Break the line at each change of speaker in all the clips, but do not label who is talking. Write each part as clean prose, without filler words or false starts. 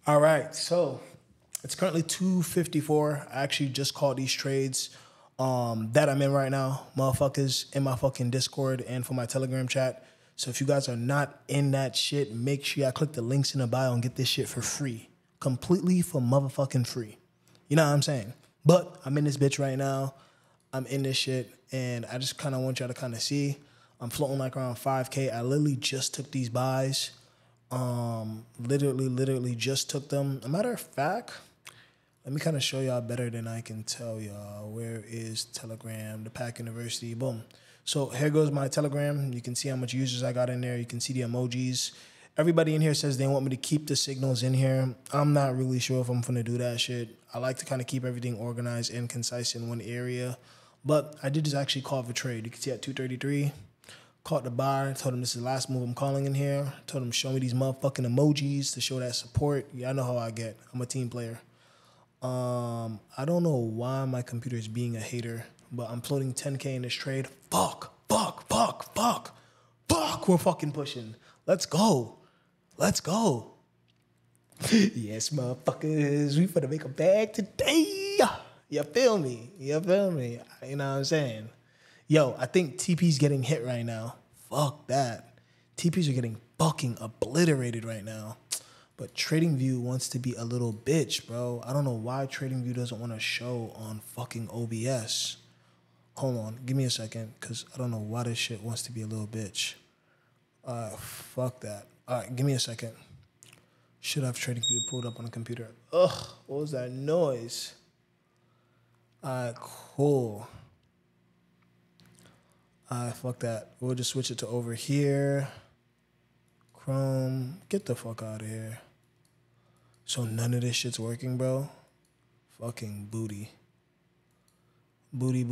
All right, so it's currently 2:54. I actually just called these trades that I'm in right now, motherfuckers, in my fucking Discord and for my Telegram chat. So if you guys are not in that shit, make sure y'all click the links in the bio and get this shit for free. Completely for motherfucking free. You know what I'm saying? But I'm in this bitch right now. I'm in this shit, and I just kind of want y'all to kind of see. I'm floating like around 5K. I literally just took these buys. Literally just took them. A matter of fact, let me kind of show y'all better than I can tell y'all. Where is Telegram? The Pack University. Boom. So here goes my Telegram. You can see how much users I got in there. You can see the emojis. Everybody in here says they want me to keep the signals in here. I'm not really sure if I'm going to do that shit. I like to kind of keep everything organized and concise in one area. But I did just actually call for trade. You can see at 233. Caught the buyer, told him this is the last move I'm calling in here. Told him show me these motherfucking emojis to show that support. Yeah, I know how I get. I'm a team player. I don't know why my computer is being a hater, but I'm floating 10K in this trade. Fuck. We're fucking pushing. Let's go. Yes, motherfuckers. We finna make a bag today. You feel me? You know what I'm saying? Yo, I think TP's getting hit right now. Fuck that. TPs are getting fucking obliterated right now. But TradingView wants to be a little bitch, bro. I don't know why TradingView doesn't want to show on fucking OBS. Hold on, give me a second, because I don't know why this shit wants to be a little bitch. Fuck that. All right, give me a second. Should have TradingView pulled up on the computer. Ugh, what was that noise? All right, cool. Fuck that. We'll just switch it to over here. Chrome, get the fuck out of here. So none of this shit's working, bro? Fucking booty. Booty.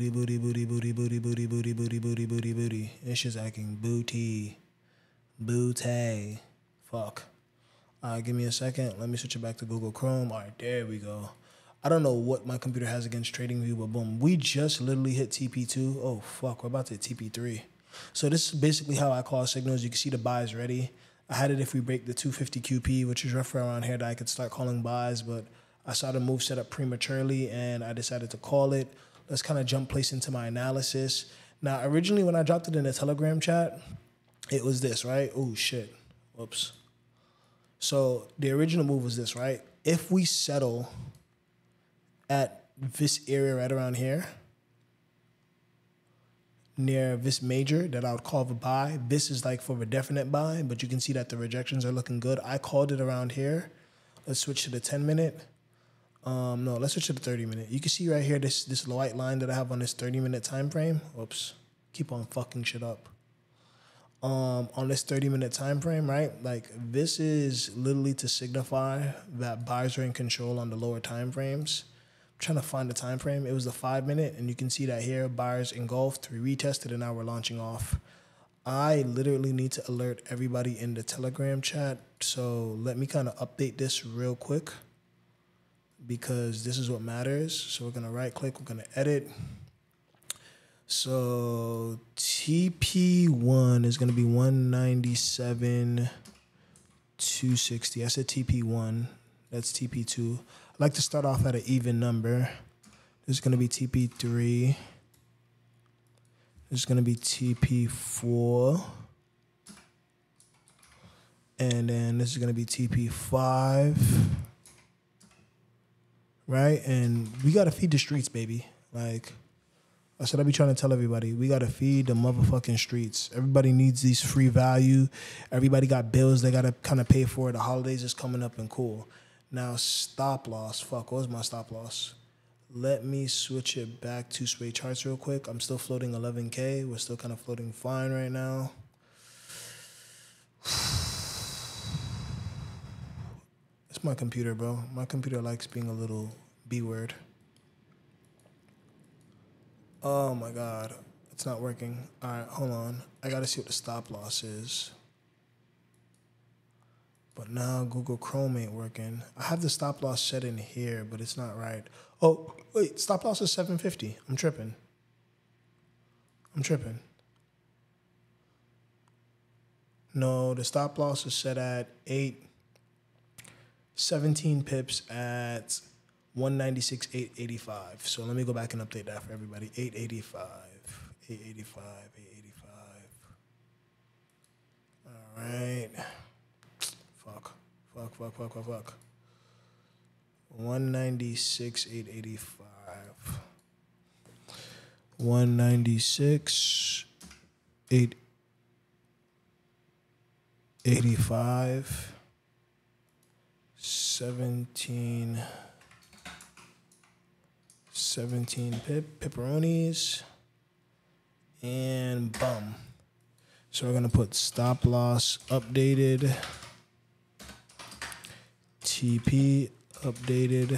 This shit's acting booty. Booty. Fuck. Give me a second. Let me switch it back to Google Chrome. All right, there we go. I don't know what my computer has against TradingView, but boom. We just literally hit TP2. Oh, fuck. We're about to hit TP3. So this is basically how I call signals. You can see the buys ready. I had it if we break the 250 QP, which is roughly around here, that I could start calling buys, but I saw the move set up prematurely, and I decided to call it. Let's kind of jump place into my analysis. Now, originally when I dropped it in the Telegram chat, it was this, right? Oh, shit. Whoops. So the original move was this, right? If we settle at this area right around here, near this major that I would call the buy. This is like for a definite buy, but you can see that the rejections are looking good. I called it around here. Let's switch to the 10-minute. No, let's switch to the 30-minute. You can see right here this white line that I have on this 30-minute time frame. Whoops. Keep on fucking shit up. On this 30-minute time frame, right? Like this is literally to signify that buyers are in control on the lower time frames. Trying to find the time frame. It was the 5-minute, and you can see that here buyers engulfed, we retested, and now we're launching off. I literally need to alert everybody in the Telegram chat, so let me kind of update this real quick because this is what matters. So we're gonna right click, we're gonna edit. So TP1 is gonna be 197,260. I said TP1. That's TP2. I like to start off at an even number. This is going to be TP3. This is going to be TP4. And then this is going to be TP5. Right? And we got to feed the streets, baby. Like, that's what I be trying to tell everybody. We got to feed the motherfucking streets. Everybody needs these free value. Everybody got bills they got to kind of pay for. The holidays is coming up and cool. Now, stop loss. Fuck, what was my stop loss? Let me switch it back to Sway Charts real quick. I'm still floating 11K. We're still kind of floating fine right now. It's my computer, bro. My computer likes being a little B-word. Oh, my God. It's not working. All right, hold on. I got to see what the stop loss is. But now Google Chrome ain't working. I have the stop loss set in here, but it's not right. Oh, wait, stop loss is 750. I'm tripping. No, the stop loss is set at 8. 17 pips at 196,885. So let me go back and update that for everybody. 885, 885, 885. All right. Fuck. 196,885. 196,885. 17 pepperonis, and bum. So we're gonna put stop loss updated, TP updated,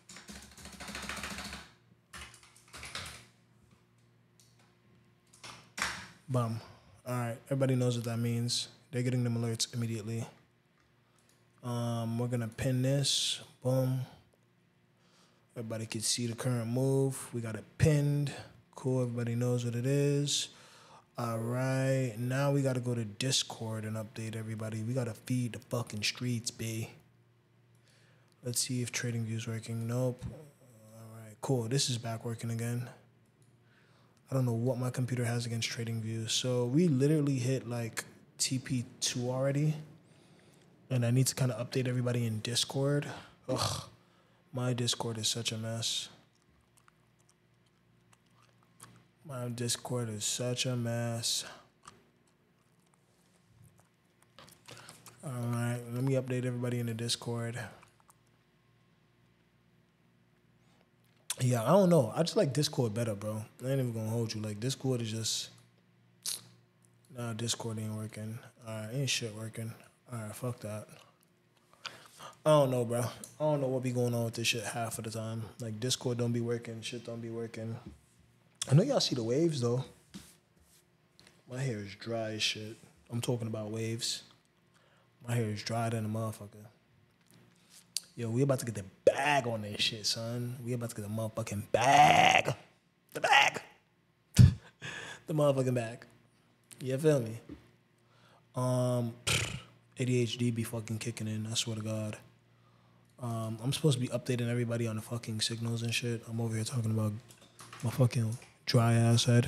bum. All right, everybody knows what that means. They're getting them alerts immediately. We're gonna pin this, boom. Everybody can see the current move. We got it pinned. Cool, everybody knows what it is. All right, now we got to go to Discord and update everybody. We got to feed the fucking streets, B. Let's see if TradingView's working. Nope. All right, cool. This is back working again. I don't know what my computer has against TradingView. So we literally hit like TP2 already. And I need to kind of update everybody in Discord. Ugh. My Discord is such a mess. My Discord is such a mess. All right, let me update everybody in the Discord. Yeah, I don't know. I just like Discord better, bro. I ain't even gonna hold you. Like, Discord is just... Nah, Discord ain't working. All right, ain't shit working. All right, fuck that. I don't know, bro. I don't know what be going on with this shit half of the time. Like, Discord don't be working. Shit don't be working. I know y'all see the waves, though. My hair is dry as shit. I'm talking about waves. My hair is dry than a motherfucker. Yo, we about to get the bag on this shit, son. We about to get the motherfucking bag. The bag. The motherfucking bag. You feel me? ADHD be fucking kicking in, I swear to God. I'm supposed to be updating everybody on the fucking signals and shit. I'm over here talking about my fucking dry ass head.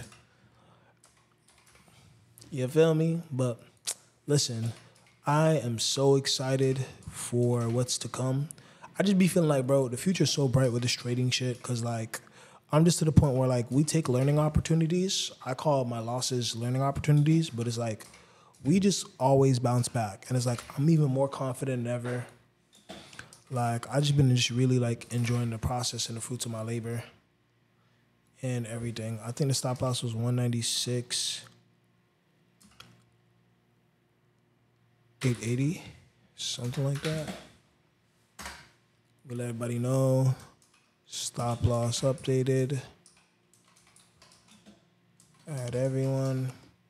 You feel me? But listen, I am so excited for what's to come. I just be feeling like, bro, the future's so bright with this trading shit. Cause like, I'm just to the point where like we take learning opportunities. I call my losses learning opportunities, but it's like we just always bounce back. And it's like I'm even more confident than ever. Like I just been just really like enjoying the process and the fruits of my labor and everything. I think the stop loss was 196, 880, something like that. We'll let everybody know. Stop loss updated. Add everyone.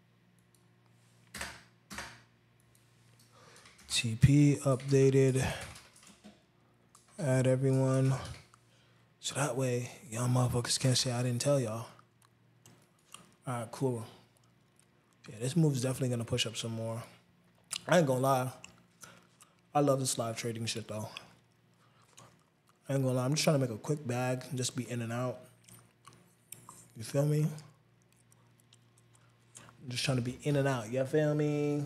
TP updated. Add everyone. So that way, y'all motherfuckers can't say I didn't tell y'all. All right, cool. Yeah, this move is definitely going to push up some more. I ain't going to lie. I love this live trading shit, though. I ain't going to lie. I'm just trying to make a quick bag and just be in and out. You feel me? I'm just trying to be in and out. You feel me?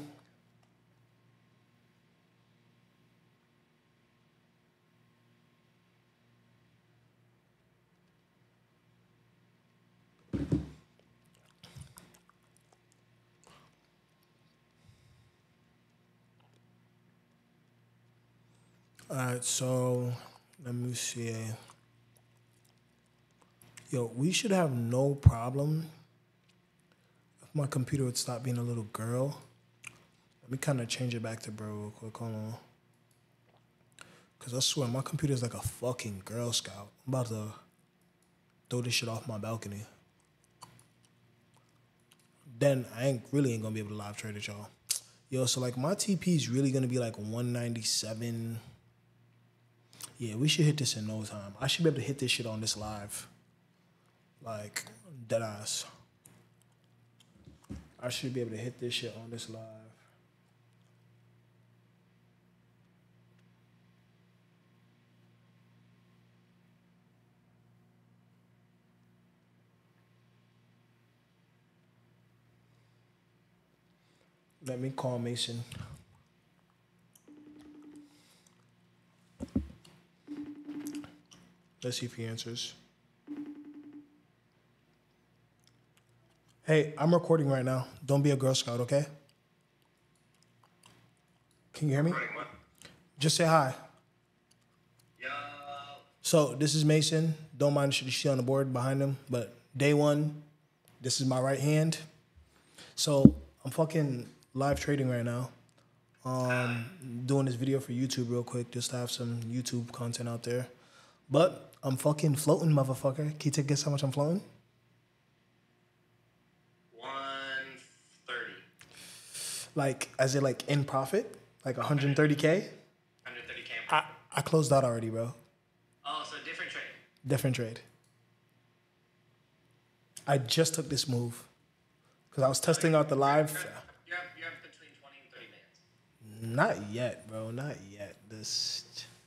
All right, so let me see. Yo, we should have no problem if my computer would stop being a little girl. Let me kind of change it back to bro real quick. Hold on. Because I swear, my computer is like a fucking Girl Scout. I'm about to throw this shit off my balcony. Then I ain't going to be able to live trade it, y'all. Yo, so like my TP is really going to be like 197. Yeah, we should hit this in no time. I should be able to hit this shit on this live. Like, deadass. I should be able to hit this shit on this live. Let me call Mason. Let's see if he answers. Hey, I'm recording right now. Don't be a Girl Scout, okay? Can you hear me? Just say hi.
Yo.
So this is Mason. Don't mind the shit you see on the board behind him, but day one, this is my right hand. So I'm fucking live trading right now. Doing this video for YouTube real quick, just to have some YouTube content out there. But I'm fucking floating, motherfucker. Can you guess how much I'm floating?
130.
Like, as in like in profit? Like 130K?
130K.
I closed out already, bro.
Oh, so different trade.
Different trade. I just took this move because I was testing out the live.
You're up between 20 and 30 bands.
Not yet, bro. Not yet. This.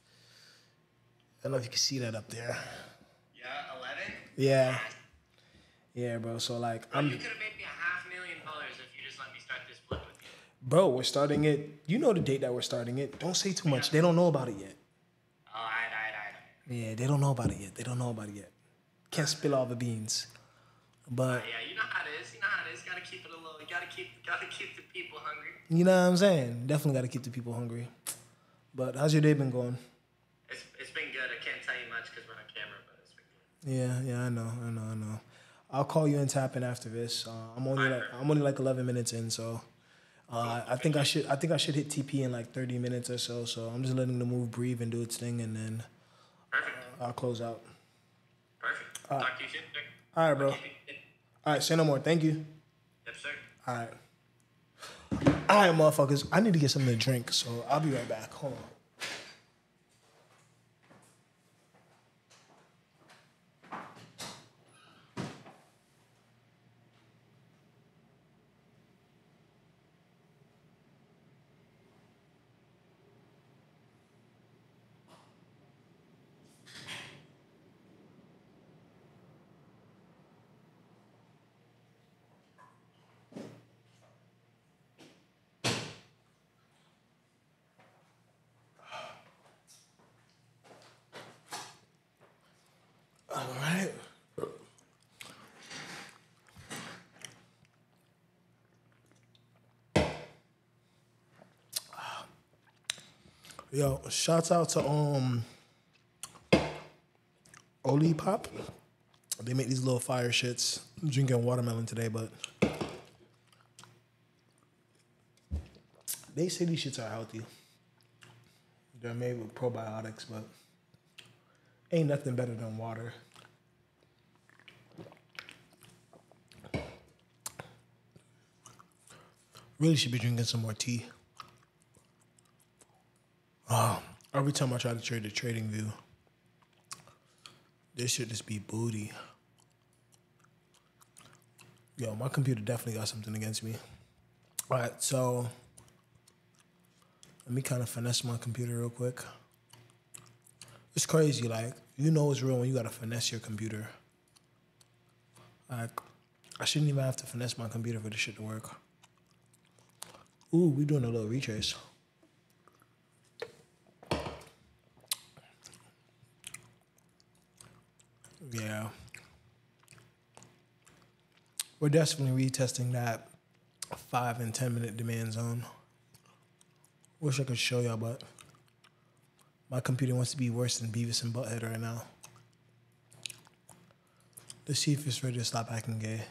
I don't know if you can see that up there.
Yeah, 11?
Yeah. Yeah, bro. So like,
Bro, you could have made me $500,000 if you just let me start this flip with you.
Bro, we're starting it. You know the date that we're starting it. Don't say too much. They don't know about it yet.
Oh, all right.
Yeah, they don't know about it yet. Can't spill all the beans. But
Yeah, you know how it is. Gotta keep it a little. Gotta keep the people hungry.
you know what I'm saying? Definitely got to keep the people hungry. But how's your day been going?
It's been good. I can't tell you much because we're on camera, but it's been good.
Yeah, I know. I'll call you and tap in after this. I'm only like 11 minutes in, so I think I should hit TP in like 30 minutes or so. So I'm just letting the move breathe and do its thing, and then
Perfect.
I'll close out.
Perfect. Talk to you soon, sir.
All right, bro. All right, say no more. Thank you.
Yep, sir.
All right. All right, motherfuckers. I need to get something to drink, so I'll be right back. Hold on. All right. Yo, shouts out to Olipop. They make these little fire shits. I'm drinking watermelon today, but they say these shits are healthy. They're made with probiotics, but ain't nothing better than water. Really should be drinking some more tea. Every time I try to trade the trading view, this should just be booty. Yo, my computer definitely got something against me. All right, so let me kind of finesse my computer real quick. It's crazy, like, you know it's real when you gotta finesse your computer. Like, I shouldn't even have to finesse my computer for this shit to work. Ooh, we doing a little retrace. Yeah. We're definitely retesting that 5 and 10 minute demand zone. Wish I could show y'all, but my computer wants to be worse than Beavis and Butthead right now. Let's see if it's ready to stop acting gay.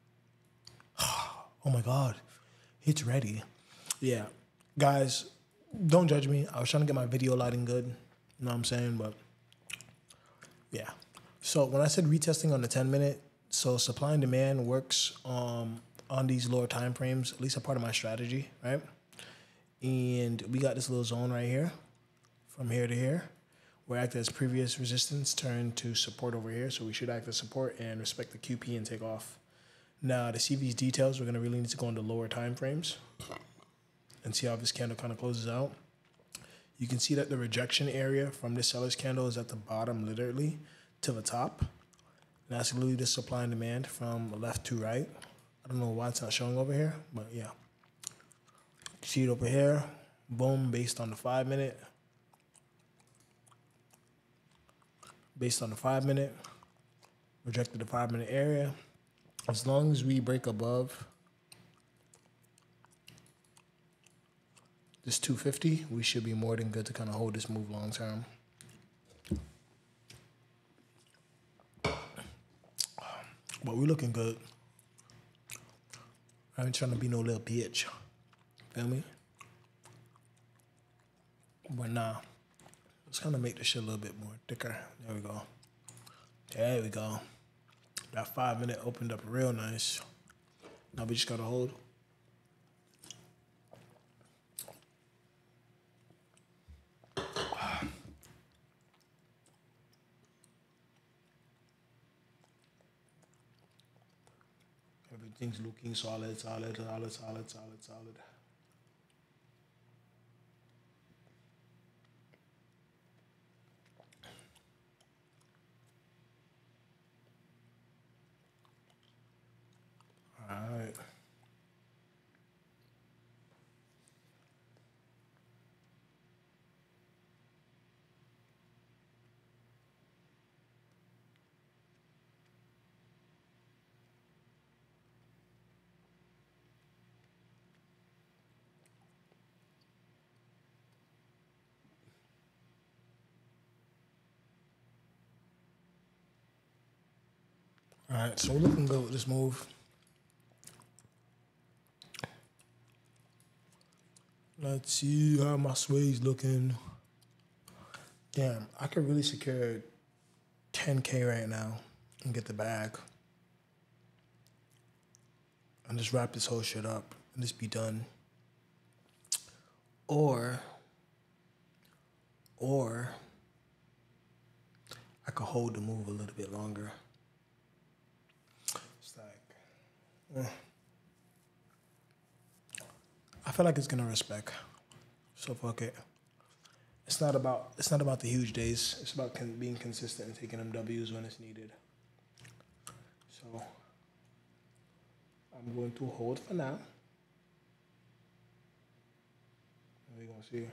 Oh my God, it's ready. Yeah, guys, don't judge me. I was trying to get my video lighting good. You know what I'm saying? But yeah. So when I said retesting on the 10 minute, so supply and demand works on these lower time frames, at least a part of my strategy, right? And we got this little zone right here, from here to here, where act as previous resistance turned to support over here. So we should act as support and respect the QP and take off. Now to see these details, we're gonna really need to go into lower time frames and see how this candle kind of closes out. You can see that the rejection area from this seller's candle is at the bottom, literally, to the top. And that's literally the supply and demand from left to right. I don't know why it's not showing over here, but yeah. See it over here? Boom, based on the 5 minute. Based on the 5 minute. Rejected the 5 minute area. As long as we break above this 250, we should be more than good to kind of hold this move long term. But we're looking good. I ain't trying to be no little bitch. Feel me? But nah. Let's kind of make this shit a little bit more thicker. There we go. There we go. That 5 minute opened up real nice. Now we just gotta hold. Everything's looking solid. All right. All right, so we're looking good with this move. Let's see how my sway's looking. Damn, I could really secure 10K right now and get the bag. And just wrap this whole shit up and just be done. Or I could hold the move a little bit longer. It's like, I feel like it's gonna respect. So fuck it. It's not about the huge days. It's about being consistent and taking them W's when it's needed. So I'm going to hold for now. We're gonna see.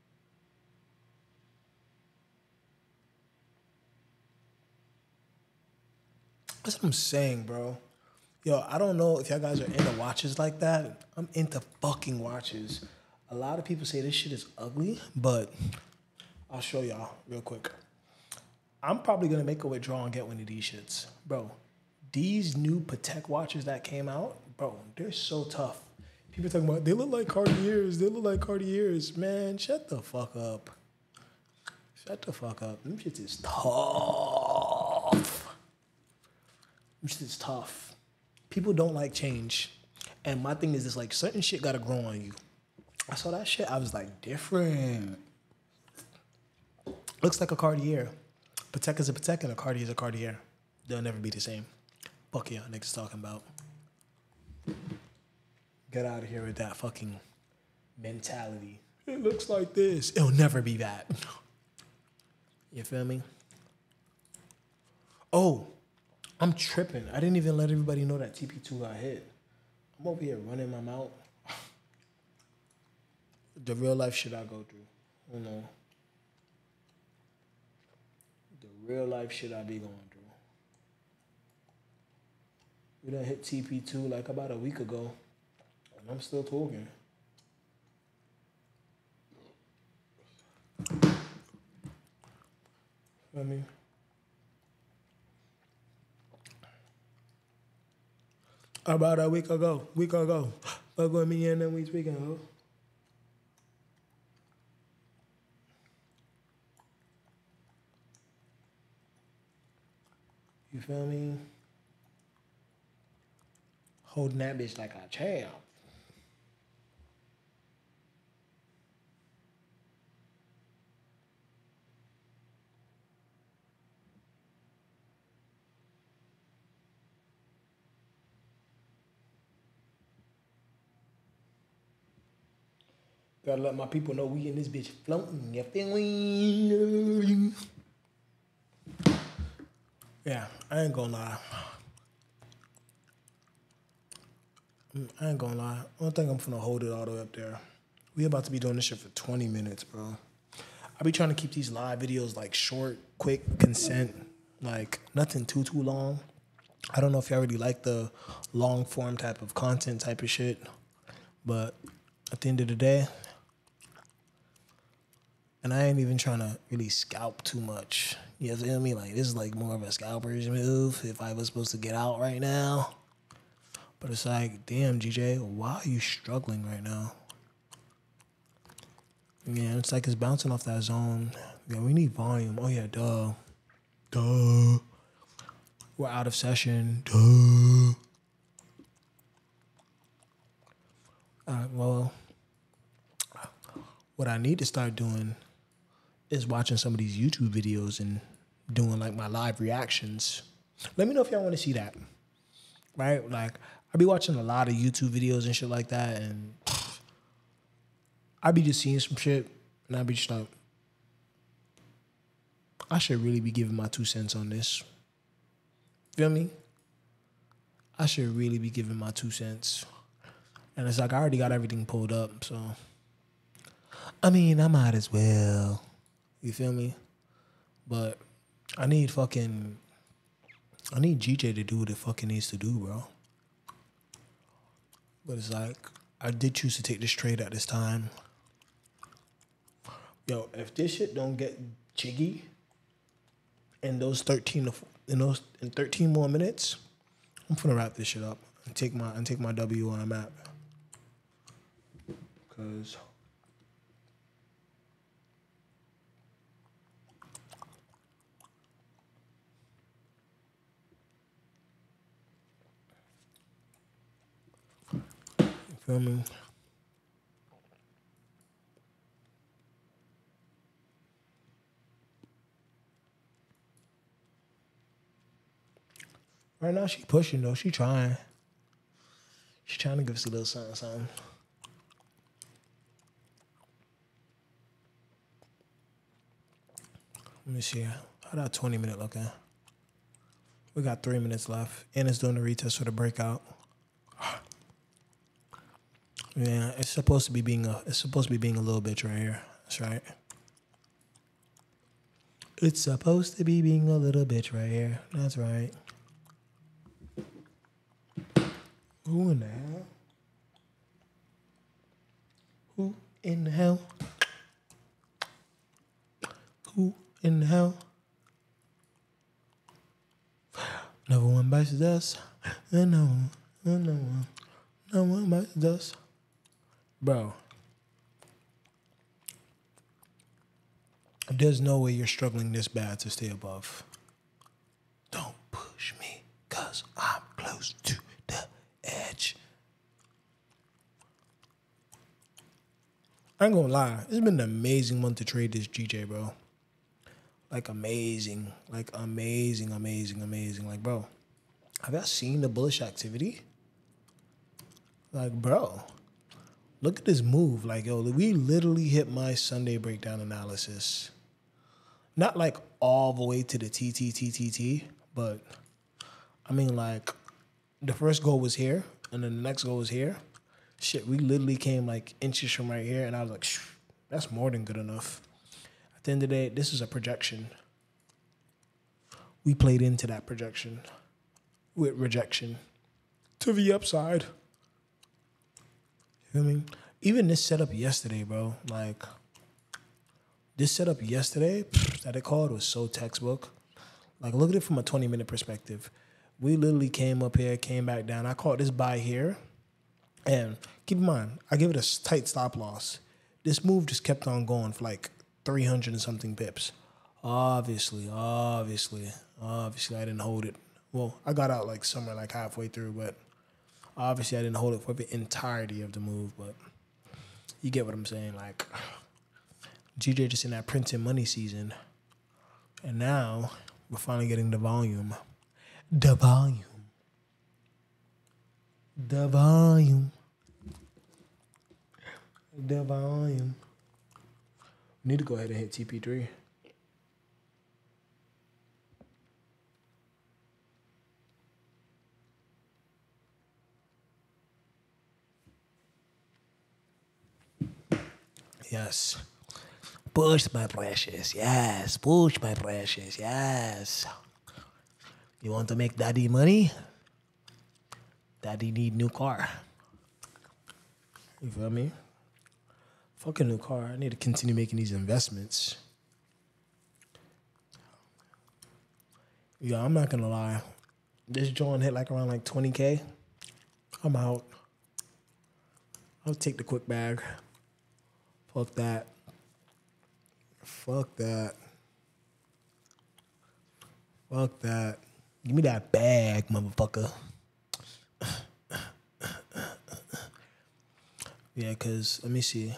That's what I'm saying, bro. Yo, I don't know if y'all guys are into watches like that. I'm into fucking watches. A lot of people say this shit is ugly, but I'll show y'all real quick. I'm probably gonna make a withdrawal and get one of these shits. Bro, these new Patek watches that came out, bro, they're so tough. People talking about, they look like Cartiers. Man, shut the fuck up. Shut the fuck up. Them shits is tough. Them shits is tough. People don't like change. And my thing is this, like, certain shit gotta grow on you. I saw that shit, I was like, different. Looks like a Cartier. Patek is a Patek and a Cartier is a Cartier. They'll never be the same. Fuck yeah, niggas talking about. Get out of here with that fucking mentality. It looks like this. It'll never be that. You feel me? Oh, I'm tripping. I didn't even let everybody know that TP2 got hit. I'm over here running my mouth. The real life shit I go through. You know. The real life shit I be going through. We done hit TP2 like about a week ago. And I'm still talking. Feel me? About a week ago. Fuck with me and then we speaking, ho. You feel me? Holding that bitch like a champ. Gotta let my people know we in this bitch floating. You feel me? Yeah, I ain't gonna lie. I don't think I'm finna hold it all the way up there. We about to be doing this shit for 20 minutes, bro. I be trying to keep these live videos like short, quick, consent, like nothing too long. I don't know if y'all really like the long form type of content type of shit, but at the end of the day, and I ain't even trying to really scalp too much. You feel me? Like this is like more of a scalper's move if I was supposed to get out right now. But it's like, damn, GJ, why are you struggling right now? Yeah, it's like it's bouncing off that zone. Yeah, we need volume. Oh yeah, duh. We're out of session. Duh. Well, what I need to start doing is watching some of these YouTube videos and doing like my live reactions. Let me know if y'all want to see that. Right? Like, I be watching a lot of YouTube videos and shit like that, and I be just seeing some shit, and I be just like, I should really be giving my 2 cents on this. Feel me? I should really be giving my 2 cents. And it's like, I already got everything pulled up, so. I mean, I might as well. You feel me? But I need GJ to do what it fucking needs to do, bro. But it's like, I did choose to take this trade at this time. Yo, if this shit don't get jiggy in those 13 more minutes, I'm finna wrap this shit up and take my W on a map. Cause you feel me? Right now she pushing though. She trying. She trying to give us a little something. Let me see. How that 20-minute looking? We got 3 minutes left. And it's doing the retest for the breakout. Yeah, it's supposed to be being a little bitch right here. That's right. It's supposed to be being a little bitch right here. That's right. Who in the hell? Who in the hell? Who in the hell? No one bites the dust. No one bites the dust. Bro, there's no way you're struggling this bad to stay above. Don't push me, cause I'm close to the edge. I ain't gonna lie, it's been an amazing month to trade this GJ, bro. Like amazing. Like, bro, have y'all seen the bullish activity? Like, bro, look at this move. Like, yo, we literally hit my Sunday breakdown analysis. Not like all the way to the TTTTT, but I mean, like, the first goal was here, and then the next goal was here. Shit, we literally came like inches from right here, and I was like, that's more than good enough. At the end of the day, this is a projection. We played into that projection with rejection to the upside. You know what I mean? Even this setup yesterday, bro, like, this setup yesterday that it called was so textbook. Like, look at it from a 20-minute perspective. We literally came up here, came back down. I caught this buy here. And keep in mind, I give it a tight stop loss. This move just kept on going for like 300 and something pips. Obviously, I didn't hold it. Well, I got out like somewhere like halfway through, but obviously I didn't hold it for the entirety of the move. But you get what I'm saying. Like, GJ just in that printing money season. And now we're finally getting the volume. The volume. The volume. The volume. We need to go ahead and hit TP3. Yes. Push, my precious. Yes. Push, my precious. Yes. You want to make daddy money? Daddy need new car. You feel me? Fucking new car. I need to continue making these investments. Yeah, I'm not gonna lie. This joint hit like around like 20K. I'm out. I'll take the quick bag. Fuck that. Fuck that. Fuck that. Give me that bag, motherfucker. Yeah, because, let me see.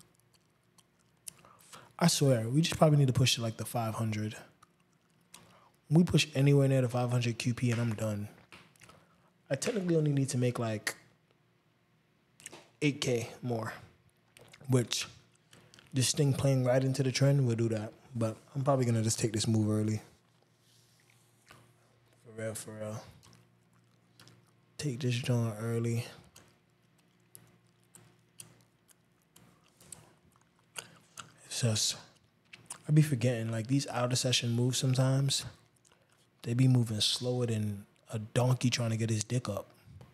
I swear, we just probably need to push to like the 500. We push anywhere near the 500 QP and I'm done. I technically only need to make like 8K more, which this thing playing right into the trend will do that. But I'm probably going to just take this move early. For real. Take this joint early. It's just, I be forgetting, like these out of session moves sometimes, they be moving slower than a donkey trying to get his dick up.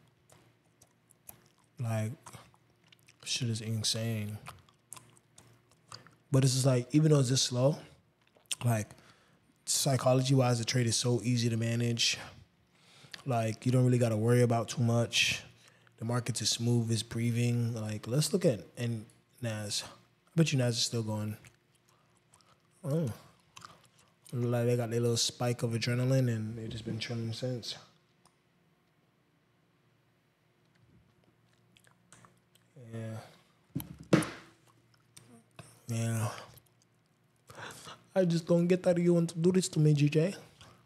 Like, shit is insane. But it's just like, even though it's this slow, like, psychology-wise, the trade is so easy to manage. Like, you don't really got to worry about too much. The market's as smooth as breathing. Like, let's look at NAS. I bet you NAS is still going. Oh. Like, they got their little spike of adrenaline, and they've just been trending since. Yeah. I just don't get that you want to do this to me, GJ.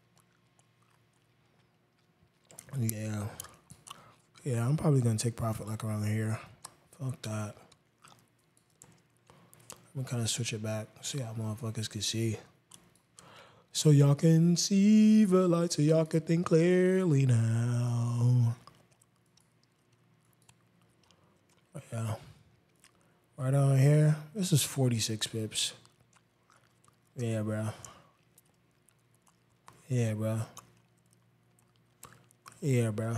Yeah. Yeah, I'm probably going to take profit like around here. Fuck that. I'm going to kind of switch it back. See how motherfuckers can see. So y'all can see the light, so y'all can think clearly now. Yeah. Right on here. This is 46 pips. Yeah, bro. Yeah, bro. Yeah, bro.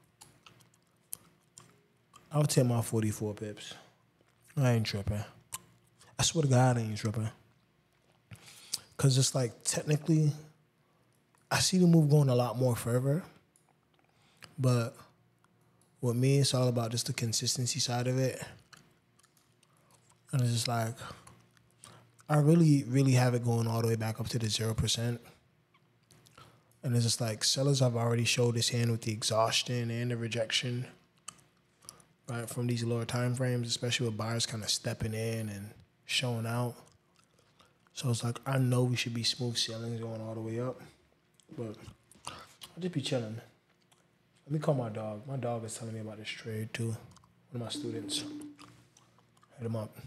I'll take my 44 pips. I ain't tripping. I swear to God, I ain't tripping. Because it's like, technically, I see the move going a lot more further. But with me, it's all about just the consistency side of it. And it's just like, I really, really have it going all the way back up to the 0%. And it's just like, sellers have already showed this hand with the exhaustion and the rejection, right, from these lower time frames, especially with buyers kind of stepping in and showing out. So it's like, I know we should be smooth sailing going all the way up. But I'll just be chilling. Let me call my dog. My dog is telling me about this trade too. One of my students. Hit him up.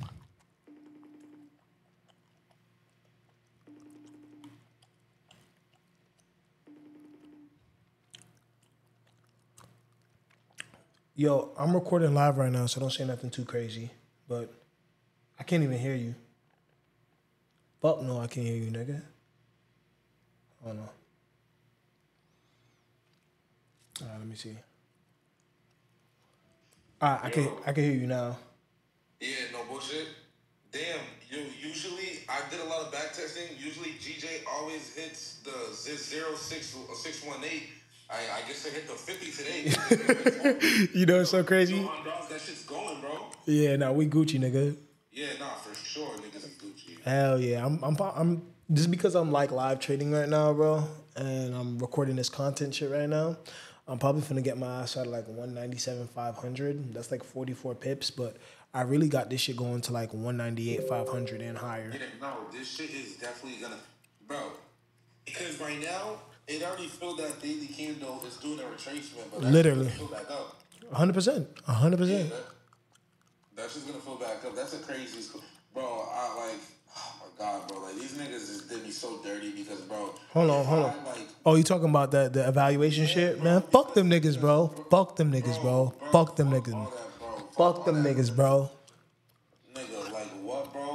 Yo, I'm recording live right now, so don't say nothing too crazy. But I can't even hear you. Fuck no, I can't hear you, nigga. Oh no. Alright, let me see. Alright, I can hear you now.
Yeah, no bullshit. Damn, usually I did a lot of back testing. Usually GJ always hits the 0618. I guess I hit the 50 today.
You know it's so crazy?
That shit's going, bro.
Yeah, nah, we Gucci, nigga.
Yeah, nah, for sure, niggas is Gucci.
Hell yeah, I'm just because I'm like live trading right now, bro, and I'm recording this content shit right now. I'm probably finna get my ass out of like 197,500. That's like 44 pips, but I really got this shit going to like 198,500 and higher.
Yeah, no, this shit is definitely gonna, bro. Because right now it already filled that daily candle. It's doing a retracement, but
Literally,
fill back up.
100%.
Yeah, that's just gonna fill back up. That's a crazy, bro. I like. Oh my God, bro! Like these niggas just did me so dirty because, bro.
Hold on.
Like,
Oh, you talking about the evaluation shit, man? Fuck them niggas, bro. Fuck them niggas, bro. Fuck them niggas. Fuck them niggas, bro.
Nigga, like what, bro?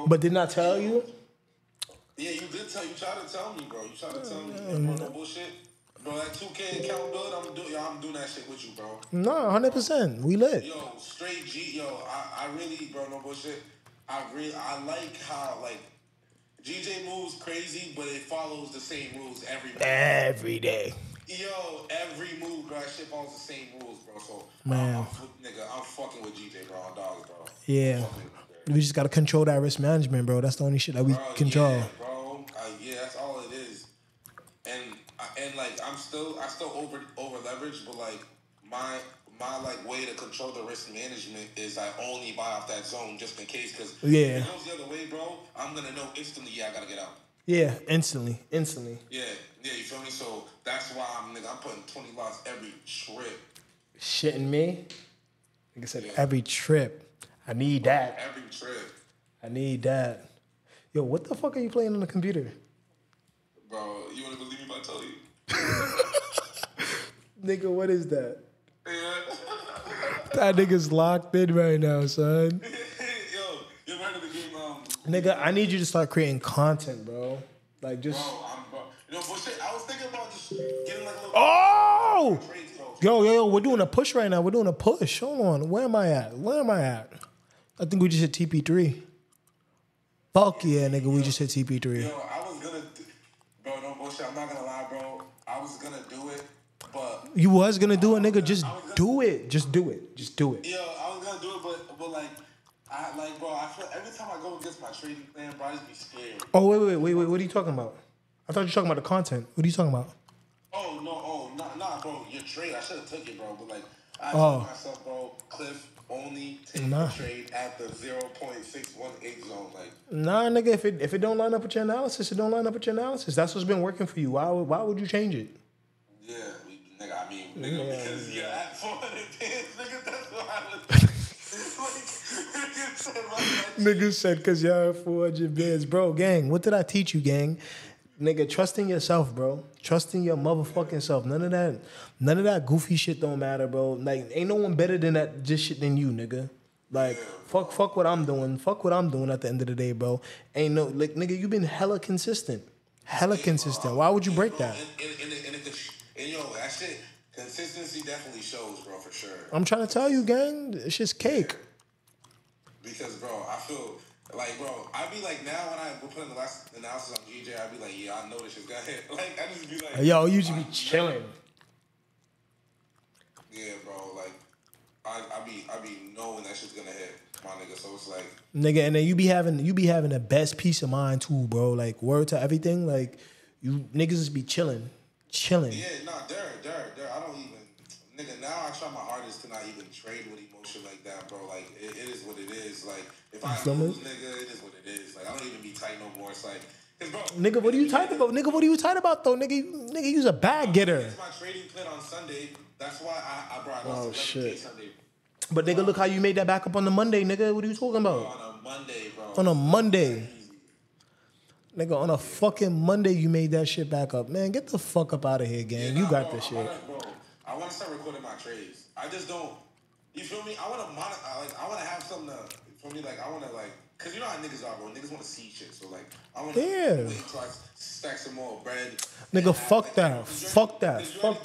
But didn't I tell you?
Yeah, you did tell. You tried to tell me, bro. You tried to tell me, bro. No bullshit. Bro, that 2K account good. I'm doing that shit with you, bro.
No, 100%. We lit.
Yo, straight G. Yo, I really, bro. No bullshit. I like how like GJ moves crazy, but it follows the same rules
every day.
Yo, every move, bro, that shit follows the same rules, bro. So,
man,
I'm fucking with GJ, bro, on dogs, bro.
Yeah. We just gotta control that risk management, bro. That's the only shit that we control.
Yeah, bro. Yeah, that's all it is. And like, I still over leveraged, but like my like way to control the risk management is I only buy off that zone just in case, because if it goes the other way, bro, I'm gonna know instantly. Yeah, I gotta get out.
Yeah, instantly.
Yeah, you feel me? So that's why I'm putting 20 lots every trip.
Shitting me? Like I said, every trip. I need that.
Every trip.
I need that. Yo, what the fuck are you playing on the computer?
Bro, you wanna believe me if I tell you?
Nigga, what is that?
Yeah.
That nigga's locked in right now, son.
Yo, you're right at the game.
Nigga, I need you to start creating content, bro. Like, just...
Bro. You know, bullshit. I was thinking about just getting like a little...
Oh! Yo, we're doing a push right now. We're doing a push. Hold on. Where am I at? I think we just hit TP3. Fuck yeah, nigga. We just hit TP3.
Yo, I was gonna... Bro, no bullshit. I'm not gonna lie, bro. I was gonna do it, but...
You was gonna do it, nigga? Just do it. Just do it. Just do it.
Yo, I was gonna do it, but like... bro, I feel every time I go against my trading plan, bro, I just be scared.
Oh, wait. What are you talking about? I thought you were talking about the content. What are you talking about?
Oh, no. Nah, bro. Your trade, I should have took it, bro. But, like, I told myself, bro, Cliff, only take the trade at the 0.618 zone. Like,
nah, nigga, if it don't line up with your analysis, it don't line up with your analysis. That's what's been working for you. Why would you change it?
Yeah, nigga, because you're at 400 pins, nigga, that's why I was...
Nigga said, because y'all 400 bids. Bro, gang, what did I teach you, gang? Nigga, trust in yourself, bro. Trust in your motherfucking self. None of that goofy shit don't matter, bro. Like, ain't no one better than that just shit than you, nigga. Like, fuck what I'm doing. Fuck what I'm doing at the end of the day, bro. Ain't no, like, nigga, you been hella consistent. Why would you break that?
And yo, that shit, consistency definitely shows, bro, for sure.
I'm trying to tell you, gang, it's just cake.
Because, bro, I feel... Like, bro, I be like, now when I put in the last analysis on GJ, I be like, yeah, I know this shit's gonna hit. Like, I just be like...
Yo, you should be chilling.
Yeah, bro, like, I be knowing that shit's gonna hit, my nigga, so it's like...
Nigga, and then you be having the best peace of mind, too, bro. Like, word to everything, like, you niggas just be chilling.
Yeah, nah, I don't even... Nigga, now I try my hardest to not even trade with emotion like that, bro. Like, it is what it is. Like, if I lose, nigga, it is what it is. Like, I don't even be tight no more. It's like, cause bro,
nigga, what are you tight about? Nigga, what are you tight about though? Nigga, you's a bag getter.
It's my trading plan on Sunday. That's why I brought lost 11K Sunday.
But nigga, look how you made that back up on the Monday, nigga. What are you talking about?
On a Monday, bro.
On a Monday. Nigga, on a fucking Monday, you made that shit back up. Man, get the fuck up out of here, gang. You got this shit.
I want to start recording my trades. I just don't. You feel me? I want to have something to. For me, like, I want to, like, because you know how niggas are, bro. Niggas want to see shit. So, like, I want to wait till I stack some more bread.
Nigga, fuck that. Fuck that,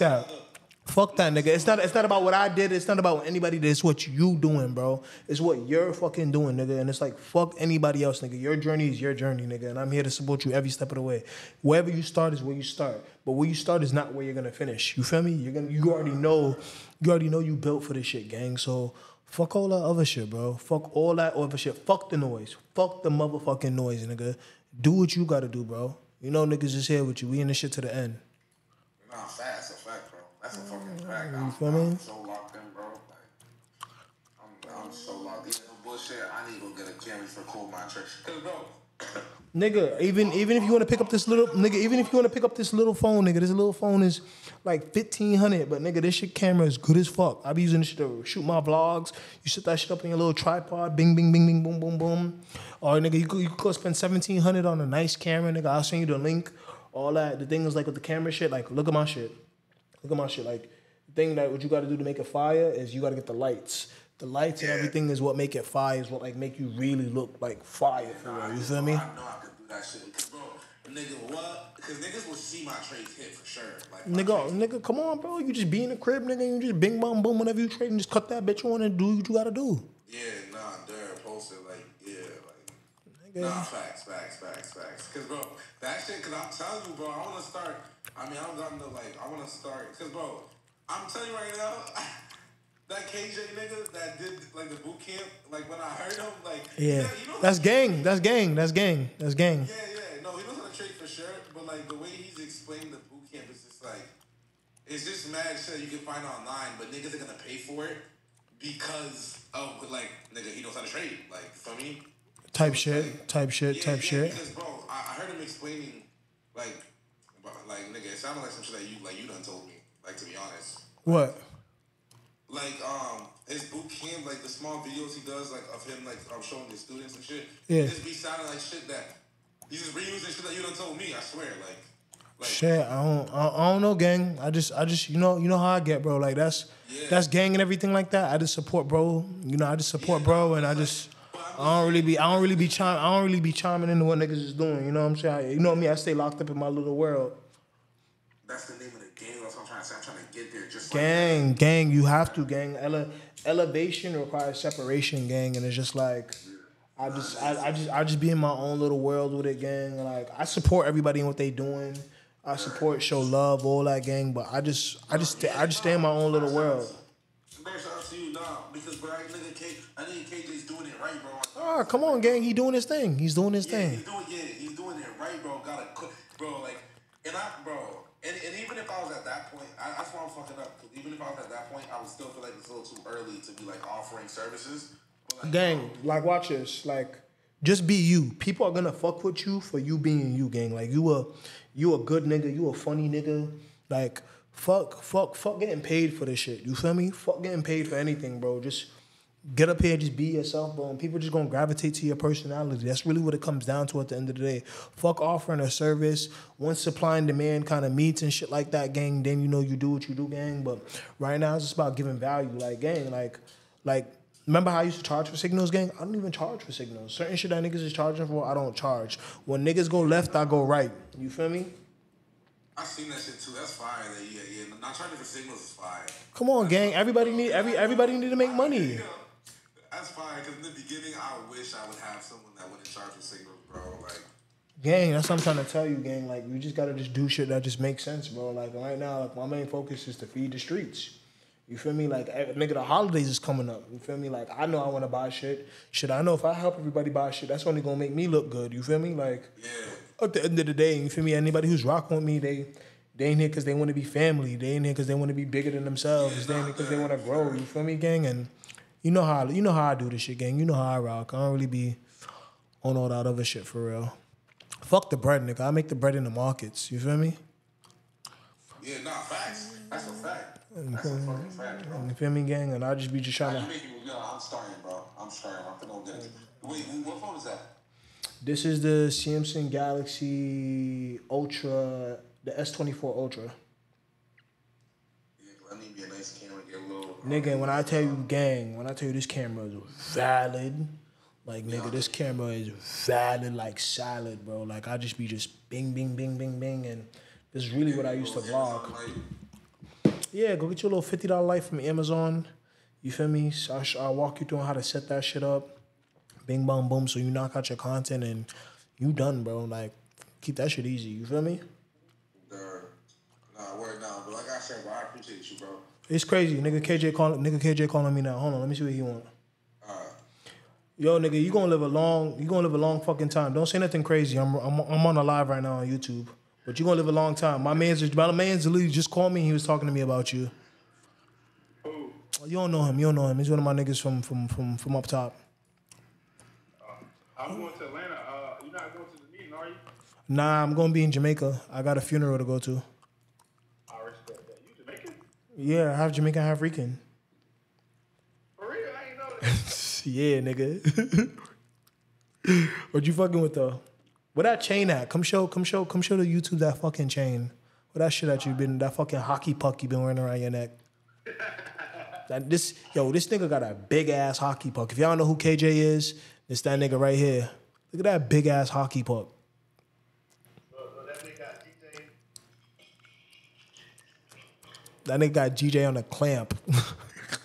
nigga. It's not about what I did. It's not about anybody did. It's what you doing, bro. It's what you're fucking doing, nigga. And it's like, fuck anybody else, nigga. Your journey is your journey, nigga. And I'm here to support you every step of the way. Wherever you start is where you start. But where you start is not where you're going to finish. You feel me? You already know you built for this shit, gang. So fuck all that other shit, bro. Fuck all that other shit. Fuck the noise. Fuck the motherfucking noise, nigga. Do what you got to do, bro. You know niggas is here with you. We in this shit to the end.
Nah, that's a fact, bro. That's a fucking fact.
You feel me?
I'm so locked in, bro. Like, I'm so locked in. No bullshit. I need to go get a camera for cool my trade. Cause, bro.
Nigga, even if you want to pick up this little phone, nigga, this little phone is like $1,500, but nigga, this shit camera is good as fuck. I be using this shit to shoot my vlogs. You set that shit up in your little tripod, bing, bing, bing, bing, boom, boom, boom. Or nigga, you could spend $1,700 on a nice camera, nigga. I'll send you the link. All that. The thing is like with the camera shit, like look at my shit. Like the thing that what you got to do to make it fire is you got to get the lights. The lights and everything is what make it fire. Is what like make you really look like fire for real. You feel me?
I know I could do that shit. Because, bro, nigga, what? Because niggas will see my trades hit for sure. Like,
Nigga, come on, bro. You just be in the crib, nigga. You just bing, bong, boom. Whenever you trade and just cut that bitch on and do what you gotta do.
Yeah, nah, Darren posted, like, yeah, like. Nah, facts. Because, bro, that shit, because I'm telling you, bro, I want to start. I mean, I don't got no, like, I want to start. Because, bro, I'm telling you right now, that KJ nigga that did, like, the boot camp, like, when I heard him, like.
Yeah.
You know
That's gang. That's gang.
Yeah. No, he knows how to trade for sure, but, like, the way he's explaining the boot camp is just, like, it's just mad shit you can find online, but niggas are going to pay for it because of, like, nigga, he knows how to trade. Like, for me.
Type shit.
Because, bro, I heard him explaining, like, nigga, it sounded like some shit that you done told me, like, to be honest.
What?
Like, his boot camp, like, the small videos he does, like, of him, like, showing his students and shit.
Yeah.
It just be sounding like shit that, he's just reusing shit that you done told me, I swear, like.
Shit, I don't know, gang. I just you know how I get, bro. Like that's gang and everything like that. I just support bro. You know, I just support bro, and I don't really be chiming into what niggas is doing. You know what I'm saying? You know me. I stay locked up in my little world.
That's the name of the game. That's what I'm trying to say. I'm trying to get there. Just
gang. You have to, gang. Elevation requires separation, gang, and it's just like. I just be in my own little world with it, gang. Like I support everybody in what they doing. I support, show love, all that, gang. But I just stay in my own little world.
Shout out to you, nah, because bro, I think KJ's doing it right, bro.
Ah, come on, gang. He's doing his thing. He's doing his thing.
He's doing it right, bro. Gotta cook, bro. Like, and even if I was at that point, that's why I'm fucking up. Cause even if I was at that point, I would still feel like it's a little too early to be like offering services. But, like,
gang, like watch this. Like, just be you. People are gonna fuck with you for you being you, gang. Like you a good nigga. You a funny nigga. Like fuck getting paid for this shit. You feel me? Fuck getting paid for anything, bro. Just get up here, just be yourself, bro. And people just gonna gravitate to your personality. That's really what it comes down to at the end of the day. Fuck offering a service. Once supply and demand kind of meets and shit like that, gang, then you know you do what you do, gang. But right now it's just about giving value, like, gang, like. Remember how I used to charge for signals, gang? I don't even charge for signals. Certain shit that niggas is charging for, I don't charge. When niggas go left, I go right. You feel me?
I seen that shit too. That's fire. Yeah. Not charging for signals is fire.
Come on, gang. Everybody need to make money.
That's fire. Because in the beginning, I wish I would have someone that wouldn't charge for signals, bro. Like,
gang, that's what I'm trying to tell you, gang. Like, you just gotta just do shit that just makes sense, bro. Like right now, like my main focus is to feed the streets. You feel me? Like, nigga, the holidays is coming up. You feel me? Like, I know I want to buy shit. Shit, I know if I help everybody buy shit, that's only going to make me look good. You feel me? Like, at the end of the day, you feel me? Anybody who's rocking with me, they ain't here because they want to be family. They ain't here because they want to be bigger than themselves. They ain't here because they want to grow. You feel me, gang? And you know how I do this shit, gang. You know how I rock. I don't really be on all that other shit for real. Fuck the bread, nigga. I make the bread in the markets. You feel me?
Yeah, nah, facts. That's a fact. That's a fucking fact, bro.
You feel me, gang? And I just be just trying to.
I'm starting, bro. I'm finna get it. Wait, what phone is that?
This is the Samsung Galaxy Ultra, the S24 Ultra.
Yeah, I need to be a nice camera, get a little.
Nigga, when I tell you, gang, when I tell you this camera is valid, like, nigga, this camera is valid like salad, bro. Like, I just be just bing, bing, bing, bing, bing, and this is really what I used to vlog. Yeah, go get your little $50 light from Amazon. You feel me? So I'll walk you through how to set that shit up. Bing, bong, boom. So you knock out your content and you done, bro. Like, keep that shit easy. You feel me?
Nah, word down. But like I said, bro, I appreciate you, bro.
It's crazy. Nigga KJ calling me now. Hold on, let me see what he want. Yo, nigga, you gonna live a long fucking time. Don't say nothing crazy. I'm on a live right now on YouTube. But you gonna live a long time. My man's literally just called me and he was talking to me about you.
Who?
You don't know him. He's one of my niggas from up top.
I'm going to Atlanta. You're not going to the meeting, are you?
Nah, I'm gonna be in Jamaica. I got a funeral to go to.
I respect that. You Jamaican?
Yeah, half Jamaican, half Rican.
For real? I ain't know that.
Yeah, nigga. What you fucking with though? Where that chain at? Come show the YouTube that fucking chain. Where that shit that fucking hockey puck you been wearing around your neck? This nigga got a big ass hockey puck. If y'all know who KJ is, it's that nigga right here. Look at that big ass hockey puck.
That nigga got DJ.
That nigga got GJ on a clamp.
Nigga,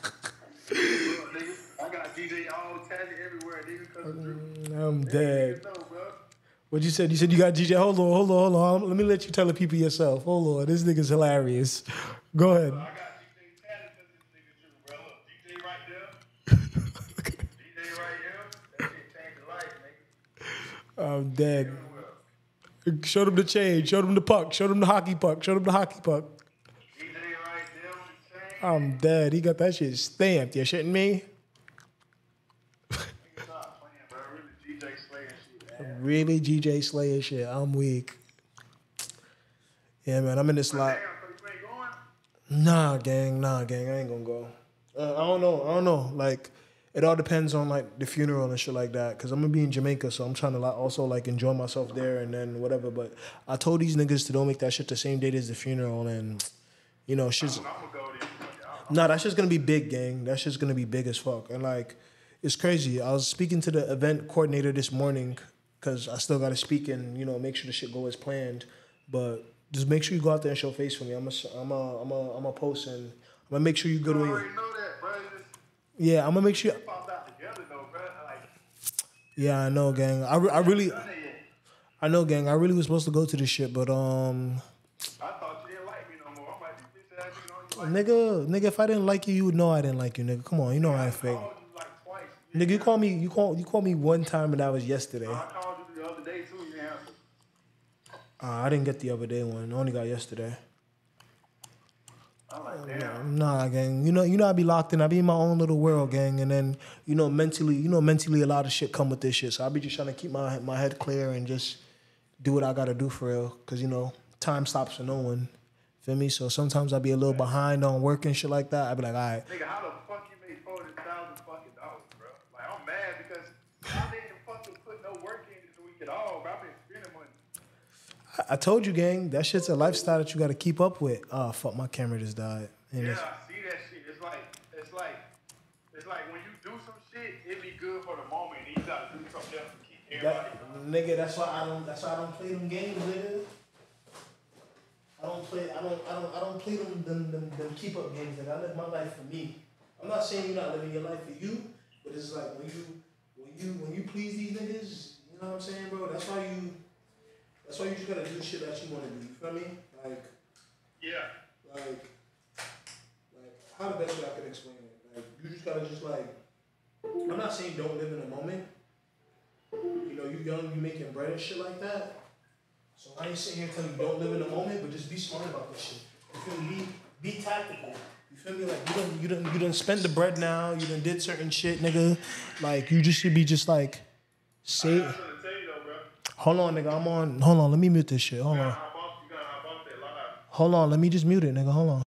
I got DJ all tatted everywhere, nigga. Cause of Drew.
I'm dead.
Niggas know, bro.
What you said? You said you got GJ. Hold on. Let me let you tell the people yourself. Hold on. This nigga's hilarious. Go ahead.
I got DJ tatted because this nigga Drew, bro. Look, DJ right there. DJ right here. That shit changed the life, nigga.
I'm dead. Showed him the chain. Showed him the puck. Showed him the hockey puck.
DJ right there with the chain.
I'm dead. He got that shit stamped. You shitting me?
Nigga, stop playing, bro. Really DJ Slayer shit, man.
Really, GJ Slayer shit. I'm weak. Yeah, man. I'm in this lot.
Damn, so you ain't going?
Nah, gang. I ain't gonna go. I don't know. Like, it all depends on like the funeral and shit like that. Cause I'm gonna be in Jamaica, so I'm trying to like also like enjoy myself there and then whatever. But I told these niggas to don't make that shit the same date as the funeral, and you know, shit's.
I'm gonna go there.
Nah, that shit's gonna be big, gang. That shit's gonna be big as fuck. And like, it's crazy. I was speaking to the event coordinator this morning because I still gotta speak and you know make sure the shit go as planned. But just make sure you go out there and show face for me. I'm a post and I'm gonna make sure you go to
You
it.
already know that, bro.
Yeah, I'm gonna make sure.
It popped out together, though, bro. Like,
Yeah, I know, gang. I really,
done it yet.
I know, gang. I really was supposed to go to this shit, but
I thought you didn't like me no more. I'm like, this bitch ass nigga don't even like me.
nigga, if I didn't like you, you would know I didn't like you, nigga. Come on, you know I ain't fake.
I called you like twice.
Nigga, you called me one time and that was yesterday.
I called you the other day, too. You didn't answer.
I didn't get the other day one. I only got yesterday.
I'm like, damn.
Nah, gang. You know, I be locked in. I be in my own little world, gang. And then, mentally a lot of shit come with this shit. So I be just trying to keep my head clear and just do what I gotta do for real. Cause time stops for no one. Feel me? So sometimes I be a little behind on work and shit like that. I be like, all right.
Nigga, how the fuck you made $40,000 fucking dollars, bro? Like, I'm mad because I didn't fucking put no work in this week at all, bro. I've been spending money.
I told you, gang. That shit's a lifestyle that you gotta keep up with. Oh fuck, my camera just died. And
Yeah,
it's-
I see that shit. It's like when you do some shit, it be good for the moment, and you gotta do something else to keep everybody.
nigga, that's why I don't play them games, nigga. I don't play them keep up games, nigga. I live my life for me. I'm not saying you're not living your life for you, but it's like when you please these niggas, you know what I'm saying, bro? That's why you just gotta do the shit that you wanna do. You feel me?
Yeah.
Like how the best way I can explain it. Like you just gotta I'm not saying don't live in the moment. You know, you young, you making bread and shit like that. So I ain't sitting here telling you don't live in the moment, but just be smart about this shit. You feel me? Be tactical. You feel me? Like you done spent the bread now. You done did certain shit, nigga. Like you just should be just like say.
I got something to tell you though, bro.
Hold on, nigga. Hold on. Let me mute this shit. Hold on.
You gotta hop off that live.
Hold on. Let me just mute it, nigga. Hold on.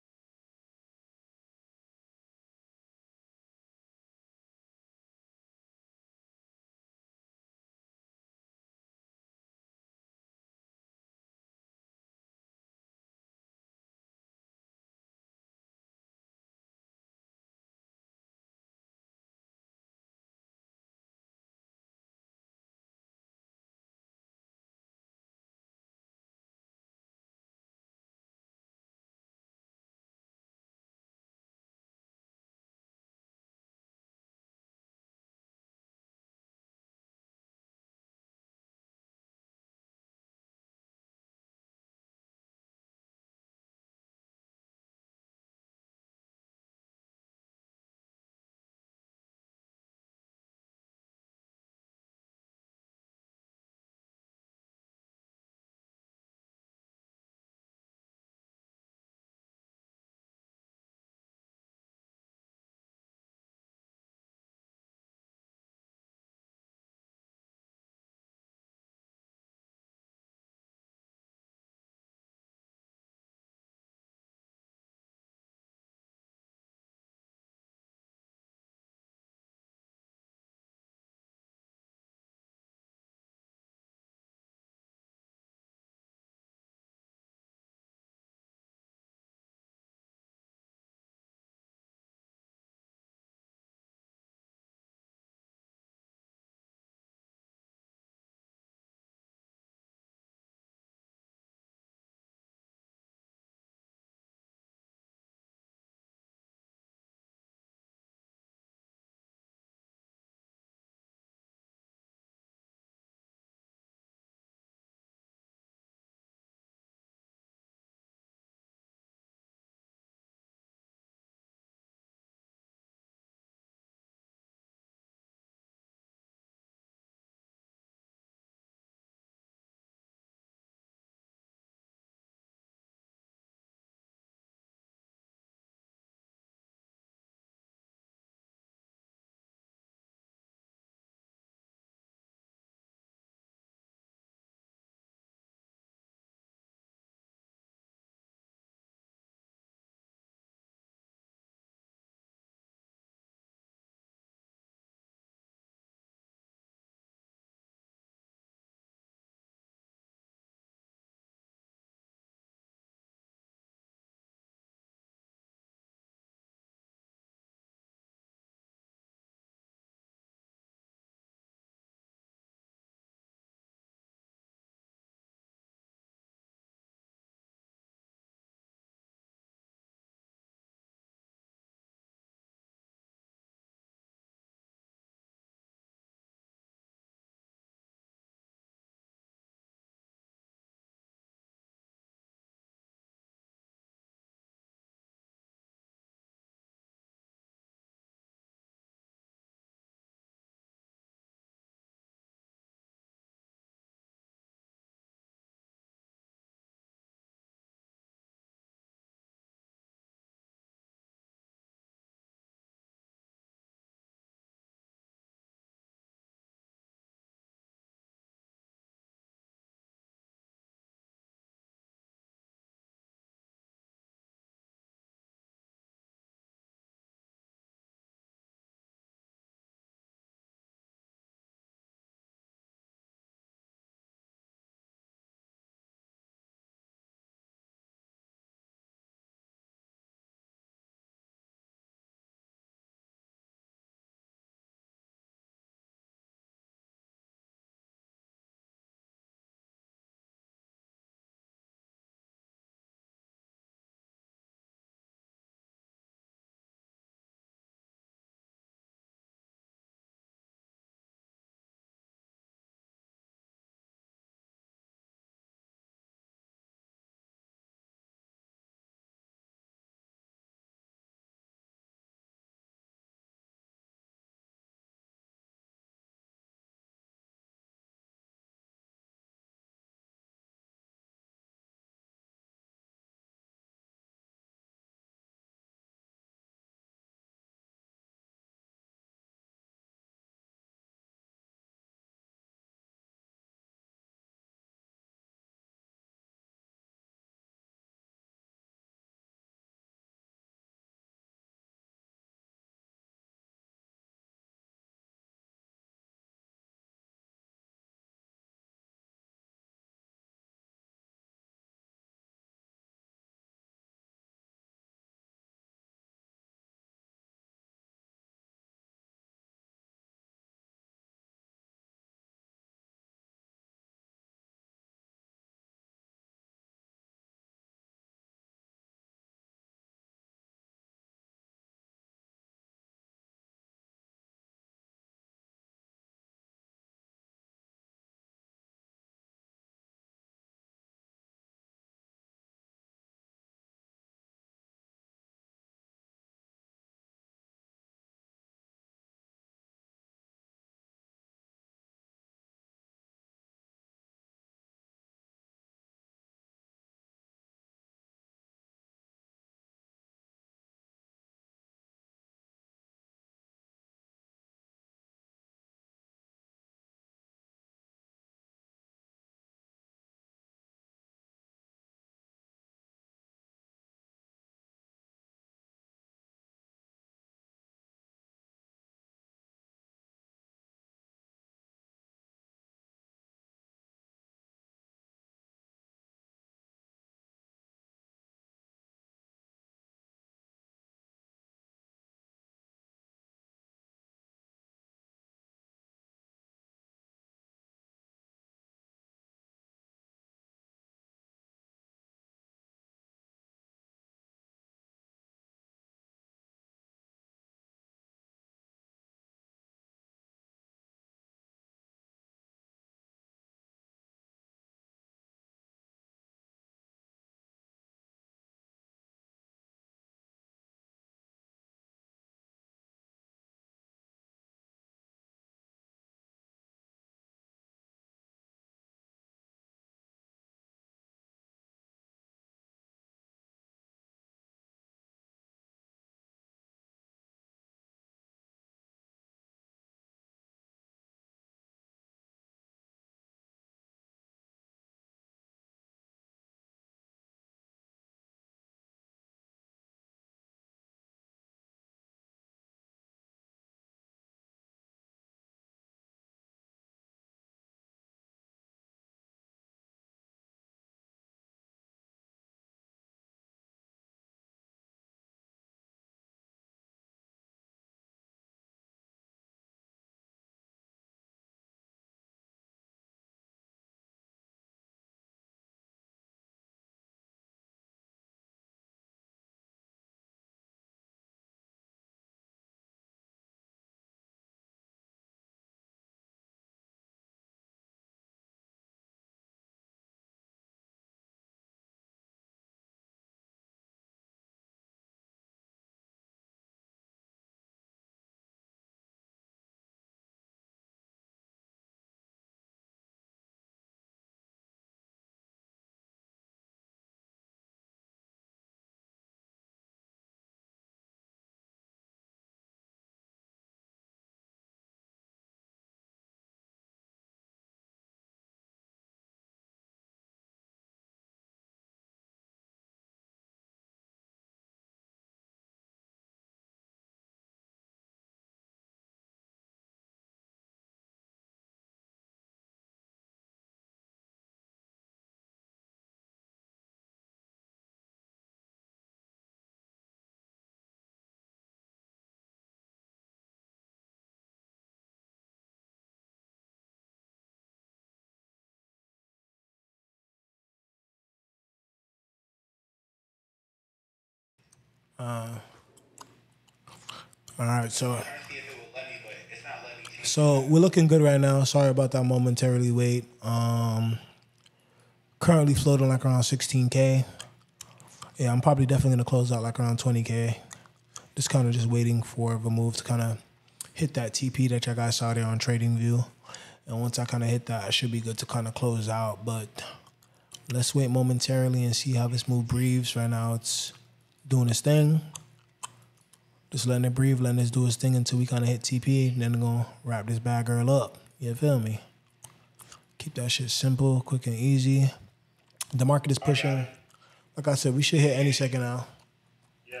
All right, so
I'm trying to see if it will let me, but it's not letting me change.
so we're looking good right now. Sorry about that momentarily wait. Currently floating like around 16K. Yeah, I'm probably definitely gonna close out like around 20K. Just kind of just waiting for the move to kind of hit that TP that y'all guys saw there on TradingView. And once I kind of hit that, I should be good to kind of close out. But let's wait momentarily and see how this move breathes. Right now it's doing its thing. Just letting it breathe, letting it do its thing until we kind of hit TP. And then we're going to wrap this bad girl up. You feel me? Keep that shit simple, quick and easy. The market is pushing. Like I said, we should hit any second now.
Yeah.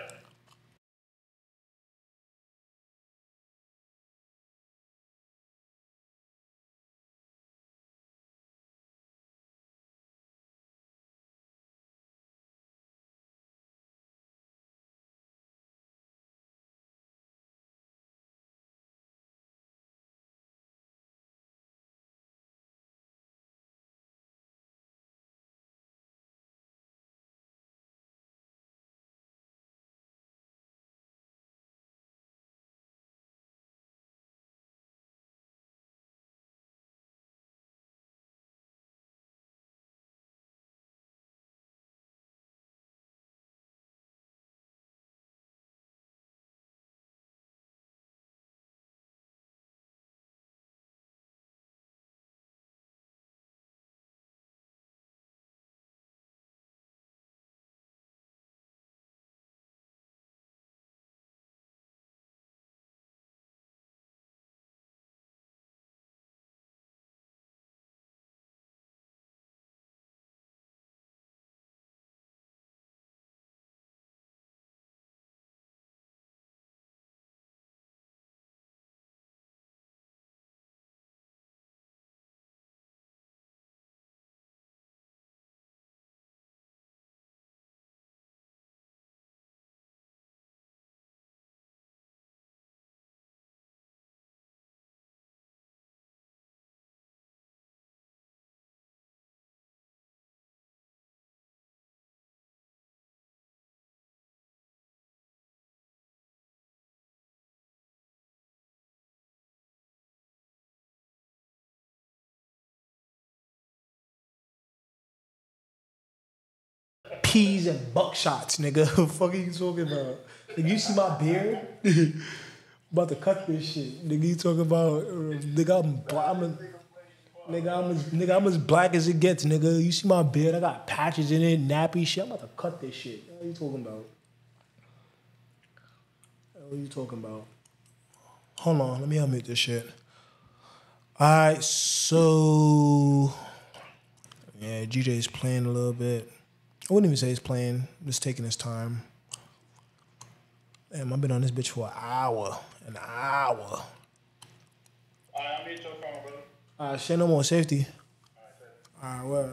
Peas and buckshots, nigga. What the fuck are you talking about? Nigga, you see my beard? I'm about to cut this shit. Nigga, you talking about, nigga, I'm as black as it gets, nigga. You see my beard? I got patches in it, nappy shit. I'm about to cut this shit. What are you talking about? What are you talking about? Hold on, let me unmute this shit. All right, so yeah, GJ's playing a little bit. I wouldn't even say he's playing, just taking his time. Damn, I've been on this bitch for an hour.
I'm in your phone, brother.
All right, shit, no more safety. All right, well.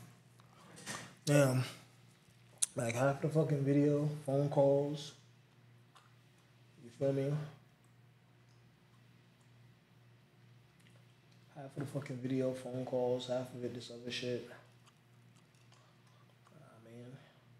Damn. Like half the fucking video, phone calls. You feel me? Half of the fucking video, phone calls, half of it, this other shit. Man.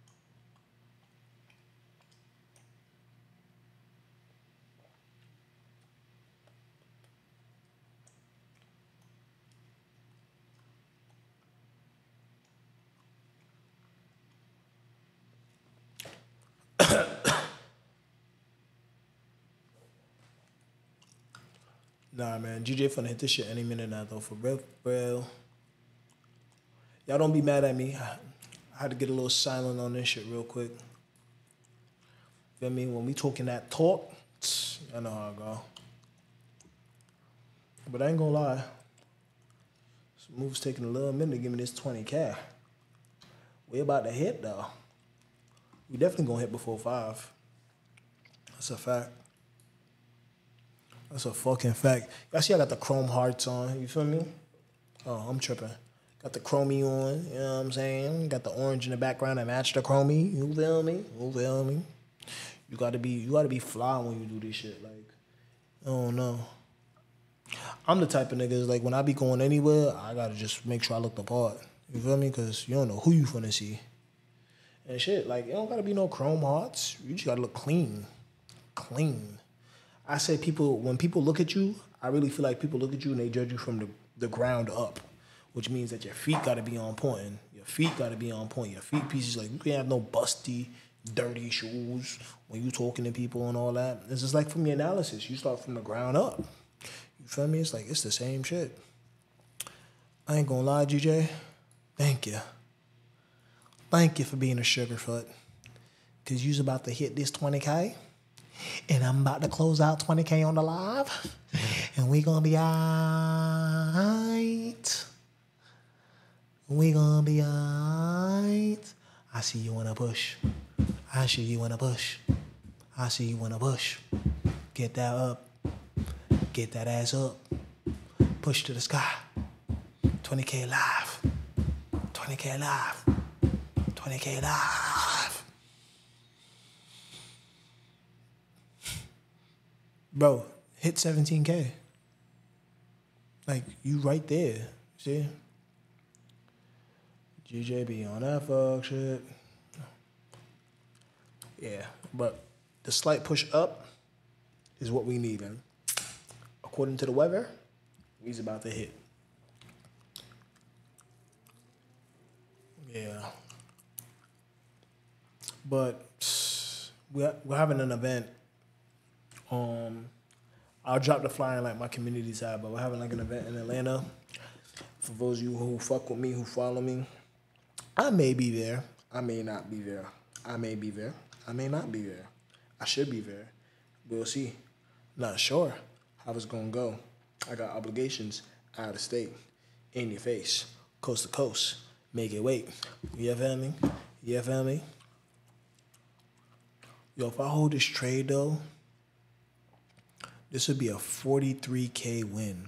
Nah, man, GJ finna hit this shit any minute now, though, for real, bro. Y'all don't be mad at me. I had to get a little silent on this shit real quick. Feel me? When we talking that talk, I know how I go. But I ain't gonna lie. This move's taking a little minute to give me this 20K. We about to hit, though. We definitely gonna hit before 5. That's a fact. That's a fucking fact. Y'all see I got the chrome hearts on. You feel me? Oh, I'm tripping. Got the chromie on. You know what I'm saying? Got the orange in the background that match the chromie. You feel me? You feel me? You gotta be fly when you do this shit. Like, I don't know. I'm the type of niggas, like, when I be going anywhere, I gotta just make sure I look the part. You feel me? Because you don't know who you finna see. and shit. Like, it don't gotta be no chrome hearts. You just gotta look clean. Clean. I say when people look at you, I really feel like people look at you and they judge you from the ground up, which means that your feet gotta be on point. Your feet gotta be on point. Your feet pieces, like, you can't have no busty, dirty shoes when you talking to people and all that. It's just like from your analysis. You start from the ground up. You feel me? It's like, it's the same shit. I ain't gonna lie, GJ. Thank you. Thank you for being a sugarfoot. Because you's about to hit this 20K. And I'm about to close out 20K on the live. And we gonna be alright. We gonna be alright. I see you in a bush. I see you in a bush. I see you in a bush. Get that up. Get that ass up. Push to the sky. 20K live. 20K live. 20K live. Bro, hit 17K. Like, you right there. See? GJ be on that fuck shit. Yeah, but the slight push up is what we need, man. According to the weather, we's about to hit. Yeah. But we're having an event. I'll drop the flyer in like my community tab, but we're having like an event in Atlanta. For those of you who fuck with me, who follow me, I may be there. I may not be there. I may be there. I may not be there. I should be there. We'll see. Not sure how it's gonna go. I got obligations out of state, in your face, coast to coast. Make it wait. You feel me? You feel me? Yo, if I hold this trade though, this would be a 43K win.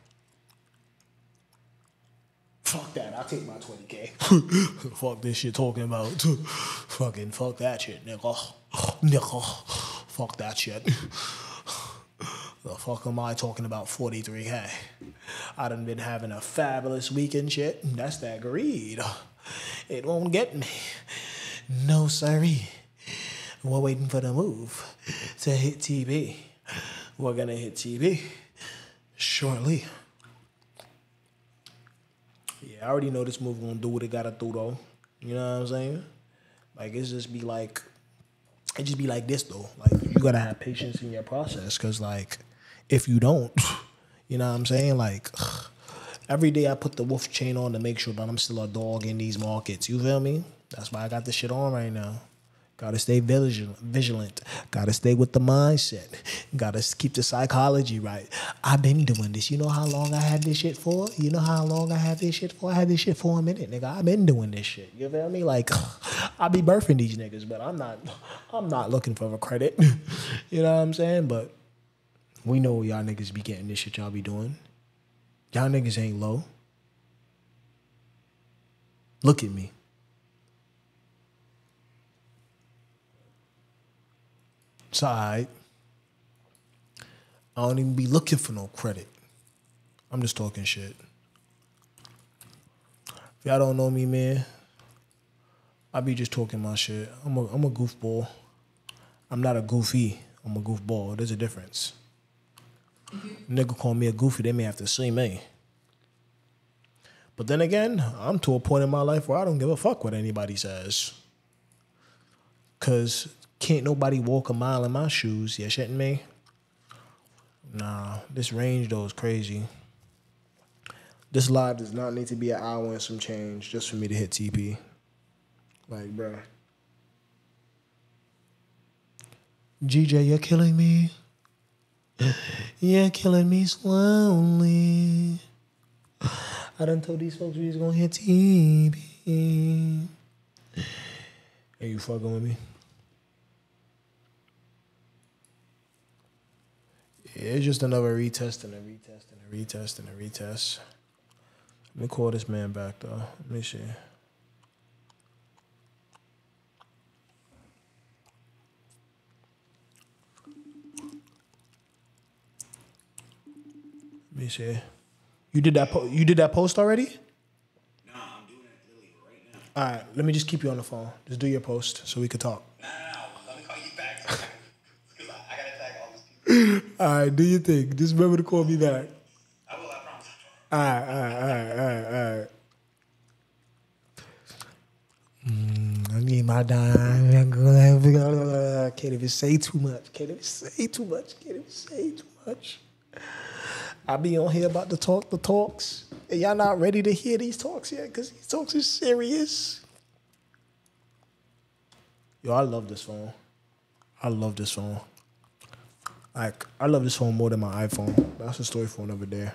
Fuck that. I'll take my 20K. Fuck this shit talking about. Fucking fuck that shit, nigga. Nigga. Fuck that shit. The fuck am I talking about 43K? I done been having a fabulous weekend shit. That's that greed. It won't get me. No, sirree. We're waiting for the move to hit TB. We're gonna hit TB shortly. Yeah, I already know this move gonna do what it gotta do though. You know what I'm saying? Like it just be like this though. Like you gotta have patience in your process, cause like if you don't, you know what I'm saying? Like every day I put the wolf chain on to make sure that I'm still a dog in these markets. You feel me? That's why I got this shit on right now. Gotta stay vigilant. Gotta stay with the mindset. Gotta keep the psychology right. I've been doing this. You know how long I had this shit for? You know how long I had this shit for? I had this shit for a minute, nigga. I've been doing this shit. You feel me? Like, I be birthing these niggas, but I'm not looking for the credit. You know what I'm saying? But we know y'all niggas be getting this shit y'all be doing. Y'all niggas ain't low. Look at me. It's all right. I don't even be looking for no credit. I'm just talking shit. If y'all don't know me, man, I be just talking my shit. I'm a goofball. I'm not a goofy. I'm a goofball. There's a difference. Nigga call me a goofy, they may have to see me. But then again, I'm to a point in my life where I don't give a fuck what anybody says. Because can't nobody walk a mile in my shoes. You shitting me? Nah, this range though is crazy. This live does not need to be an hour and some change just for me to hit TP. Like, bruh. GJ, you're killing me. You're killing me slowly. I done told these folks we was gonna hit TP. Hey, you fucking with me? Yeah, it's just another retest and a retest and a retest and a retest. Let me call this man back though. Let me see. Let me see. You did that post already?
No, I'm doing it literally right
All right, let me just keep you on the phone. Just do your post so we could talk.
No. Let me call you back. Because I got to tag all these people.
All right, do your thing. Just remember to call me back.
I will, I promise.
All right. I need my dime. Can't even say too much. I be on here about to talk the talks. And y'all not ready to hear these talks yet because these talks are serious. Yo, I love this phone. Like, I love this phone more than my iPhone. That's a story for another day.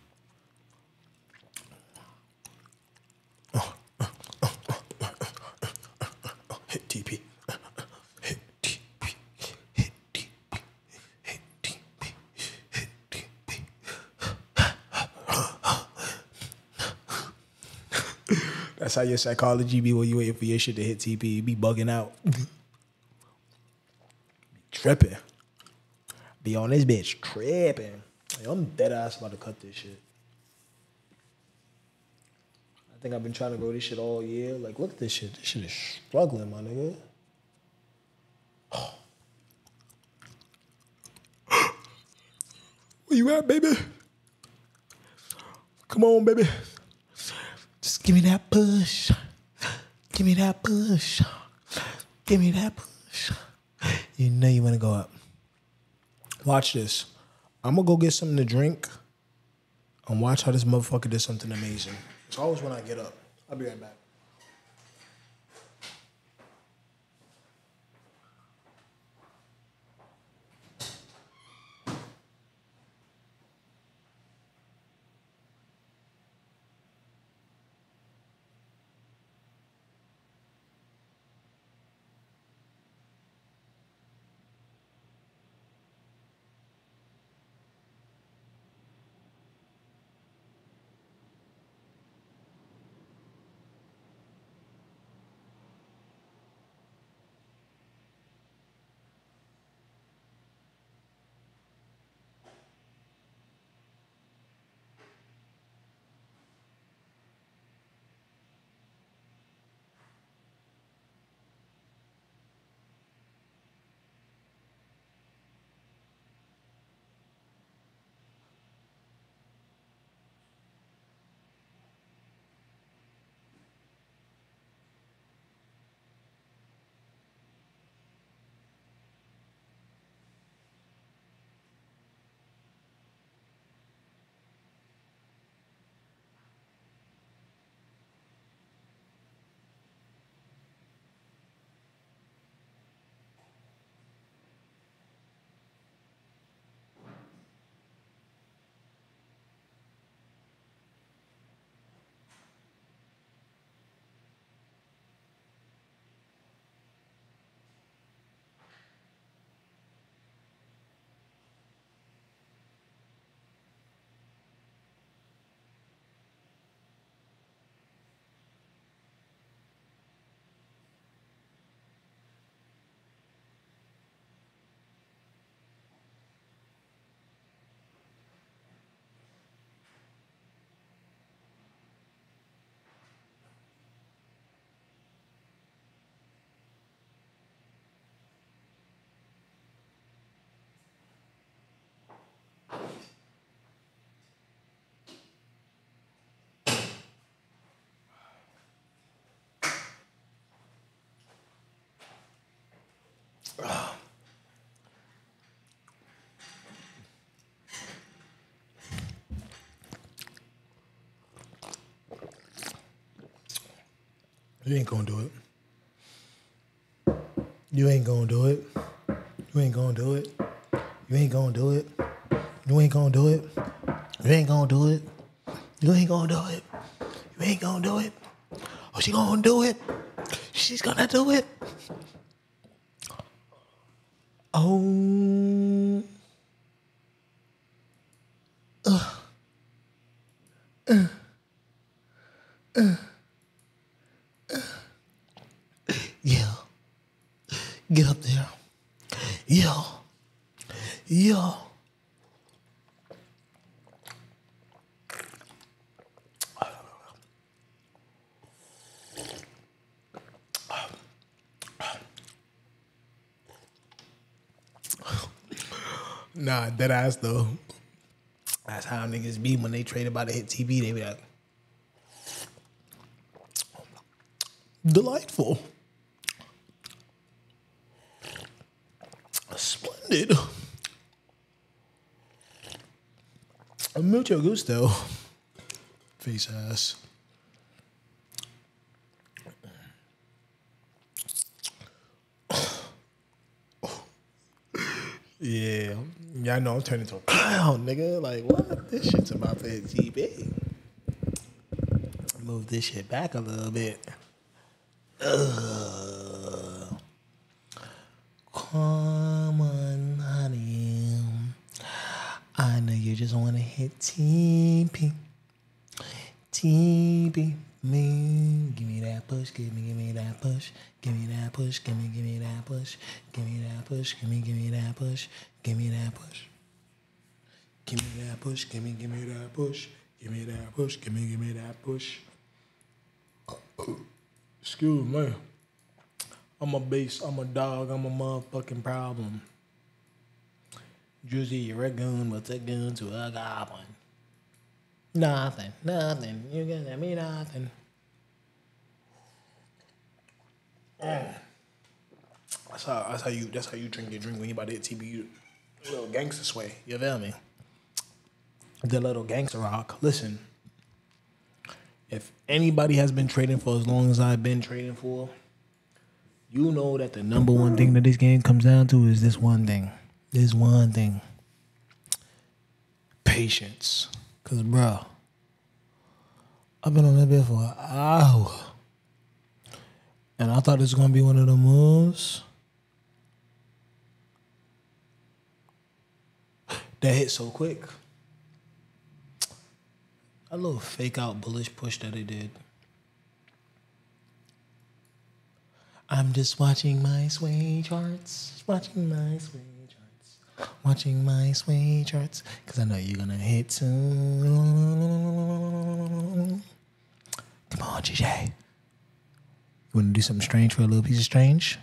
Hit TP. Hit TP. Hit TP. Hit TP. Hit TP. That's how your psychology be when you waiting for your shit to hit TP. You be bugging out. Tripping. Be on this bitch tripping. Like, I'm dead ass about to cut this shit. I think I've been trying to grow this shit all year. Like, look at this shit. This shit is struggling, my nigga. Where you at, baby? Come on, baby. Just give me that push. Give me that push. Give me that push. You know you want to go up. Watch this. I'm going to go get something to drink and watch how this motherfucker does something amazing. It's always when I get up. I'll be right back. You ain't gonna do it. You ain't gonna do it. You ain't gonna do it. You ain't gonna do it. You ain't gonna do it. You ain't gonna do it. You ain't gonna do it. You ain't gonna do it. Oh, she gonna do it. She's gonna do it. Oh. Yeah. Get up there. Yeah. Yeah. Nah, dead ass though. That's how niggas be when they trade about to hit TV. They be like, delightful, splendid, mucho gusto. Face ass. Yeah, I know I'm turning into a clown, nigga. Like, what? This shit's about to hit TV. Move this shit back a little bit. Come on, honey. I know you just want to hit TP. TP. Me. Give me that push. Give me that push. Give me that push. Give me that push. Give me that push. Give me that push. Give me that push. Give me that push. Give me that push. Give me that push. Give me that push. Excuse me. I'm a beast, I'm a dog, I'm a motherfucking problem. Drizzy, you're a goon, but a goon to a goblin. Nothing, you gonna me nothing. That's how you drink your drink when you about to hit TB. A little gangster sway, you feel me? The little gangster rock. Listen, if anybody has been trading for as long as I've been trading for, you know that the number one thing that this game comes down to is this one thing. This one thing. Patience. Because, bro, I've been on that bed for an hour. And I thought this was going to be one of the moves that hit so quick. A little fake out bullish push that it did. I'm just watching my sway charts. Watching my sway charts. Watching my sway charts. Because I know you're going to hit soon. Come on, GJ. You want to do something strange for a little piece of strange?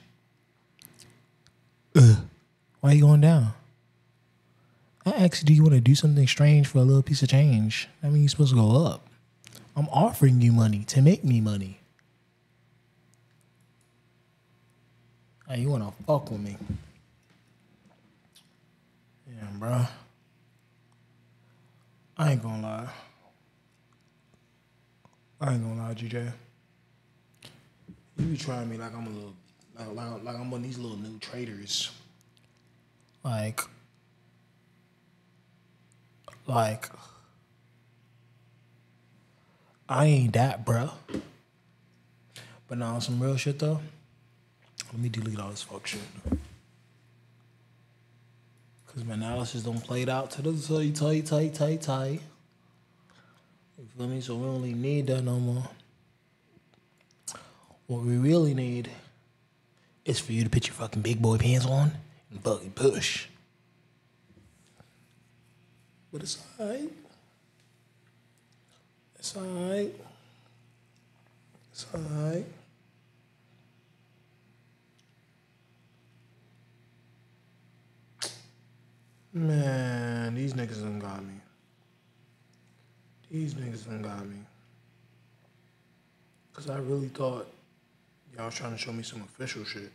Why are you going down? I asked you, do you want to do something strange for a little piece of change? I mean, you're supposed to go up. I'm offering you money to make me money. Hey, you want to fuck with me? Yeah, bro. I ain't gonna lie. GJ. You be trying me like I'm a little, like I'm one of these little new traders. Like, I ain't that, bro. But now on some real shit though, let me delete all this fuck shit. Cause my analysis don't play it out to the tight. You feel me? So we don't really need that no more. What we really need is for you to put your fucking big boy pants on and fucking push. But it's alright. It's alright. It's alright. Man, these niggas done got me. Cause I really thought y'all was trying to show me some official shit.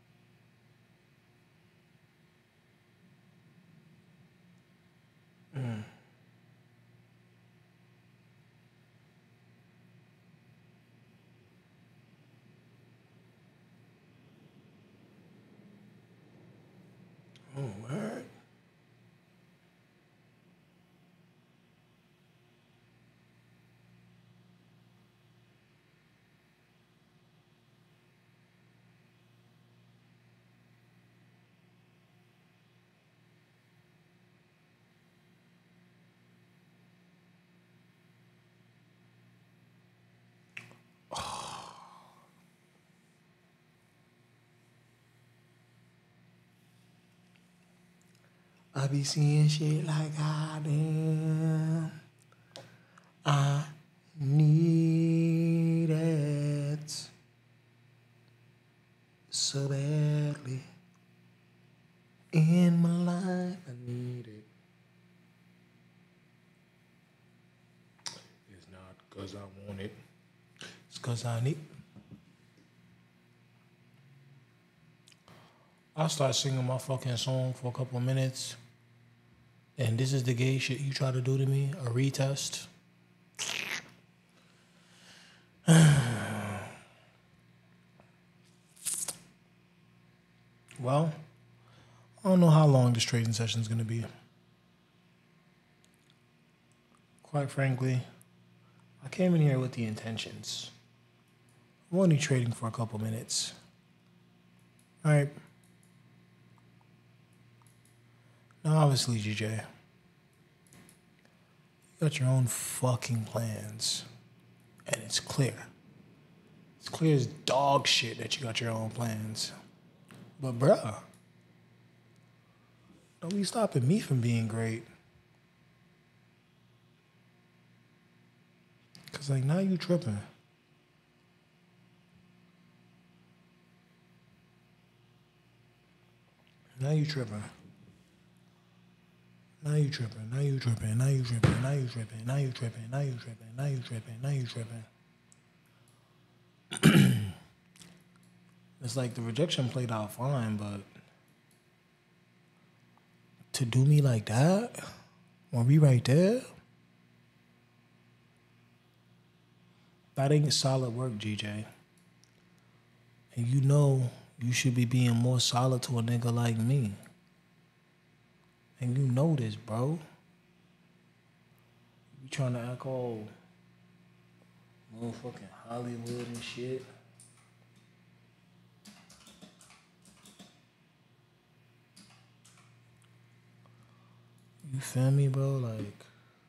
Oh, word. I be seeing shit like I damn. I need it so badly. in my life. I need it. It's not because I want it. It's because I need it. I'll start singing my fucking song for a couple of minutes. And this is the gay shit you try to do to me? A retest? Well, I don't know how long this trading session is going to be. Quite frankly, I came in here with the intentions. I'm only trading for a couple minutes. All right. Now, obviously, GJ, you got your own fucking plans. And it's clear. It's clear as dog shit that you got your own plans. But, bruh, don't be stopping me from being great. Because, like, now you tripping. Now you tripping. Now you tripping, now you tripping, now you tripping, now you tripping, now you tripping, now you tripping, now you tripping, now you tripping. It's like the rejection played out fine, but to do me like that, when we right there, that ain't solid work, GJ. And you know you should be being more solid to a nigga like me. And you know this, bro. You trying to act all motherfucking Hollywood and shit. You feel me, bro? Like,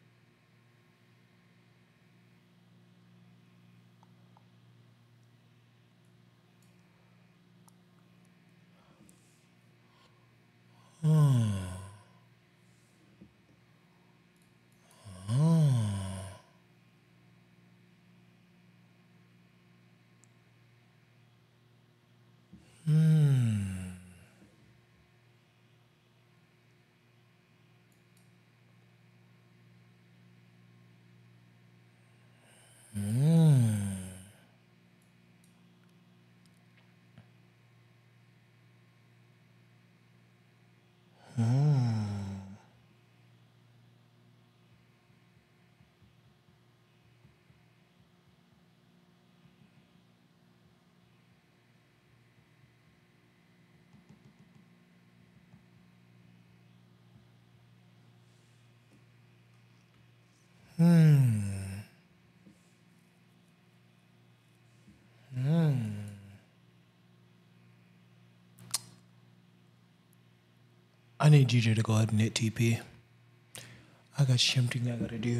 I need GJ to go ahead and hit TP. I got something I gotta do.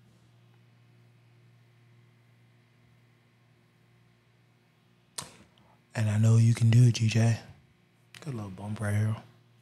And I know you can do it, GJ. Got a little bump right here.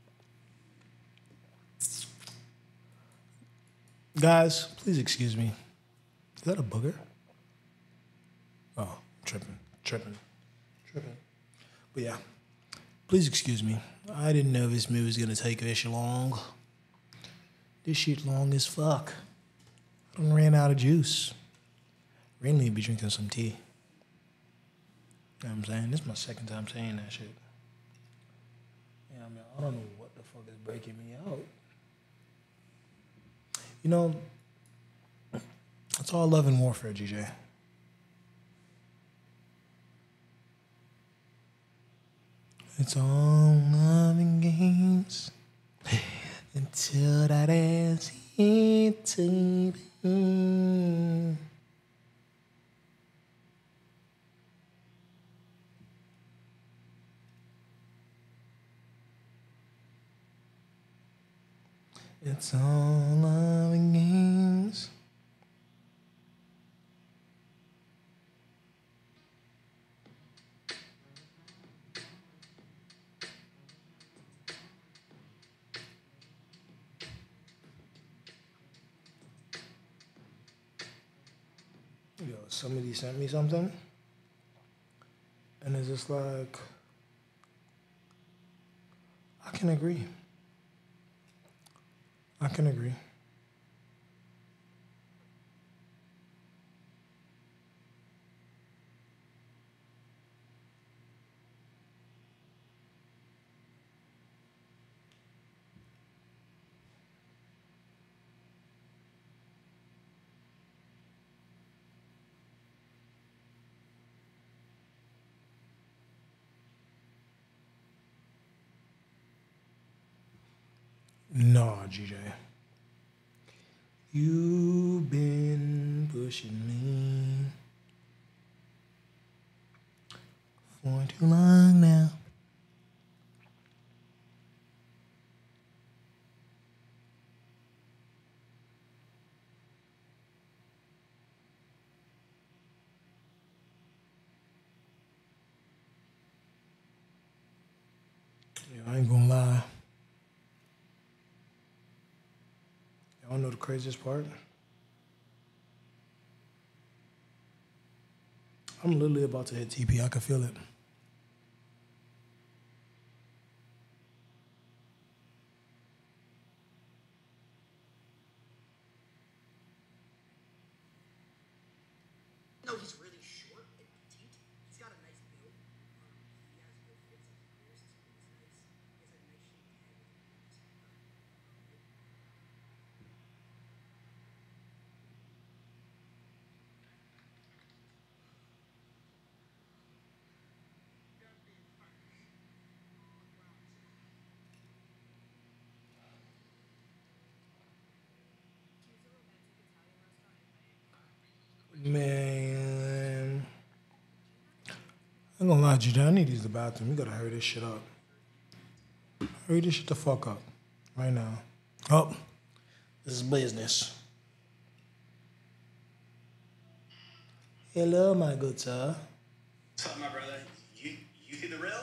Guys, please excuse me. Is that a booger? Oh, tripping. But yeah, please excuse me. I didn't know this movie was gonna take this long. This shit long as fuck. I done ran out of juice. Really be drinking some tea. You know what I'm saying? This is my second time saying that shit. Yeah, I mean, I don't know what the fuck is breaking me out. You know, it's all love and warfare, GJ. It's all love and games until that ass hit to be. It's all love and games. Yo, somebody sent me something, and it's just like, I can agree. I can agree. Nah, GJ. You've been pushing me for too long now. Yeah, I ain't gonna lie. Y'all know the craziest part? I'm literally about to hit TP. I can feel it.
No, he's really short and petite. He's got a nice build. He has good fits at the ears. It's nice. He has a nice shaped head.
Man. I'm gonna lie, GJ. I need to use the bathroom. You gotta hurry this shit up. Hurry this shit the fuck up. Right now. Oh. This is business. Hello, my good sir.
What's up, my brother? You see the real?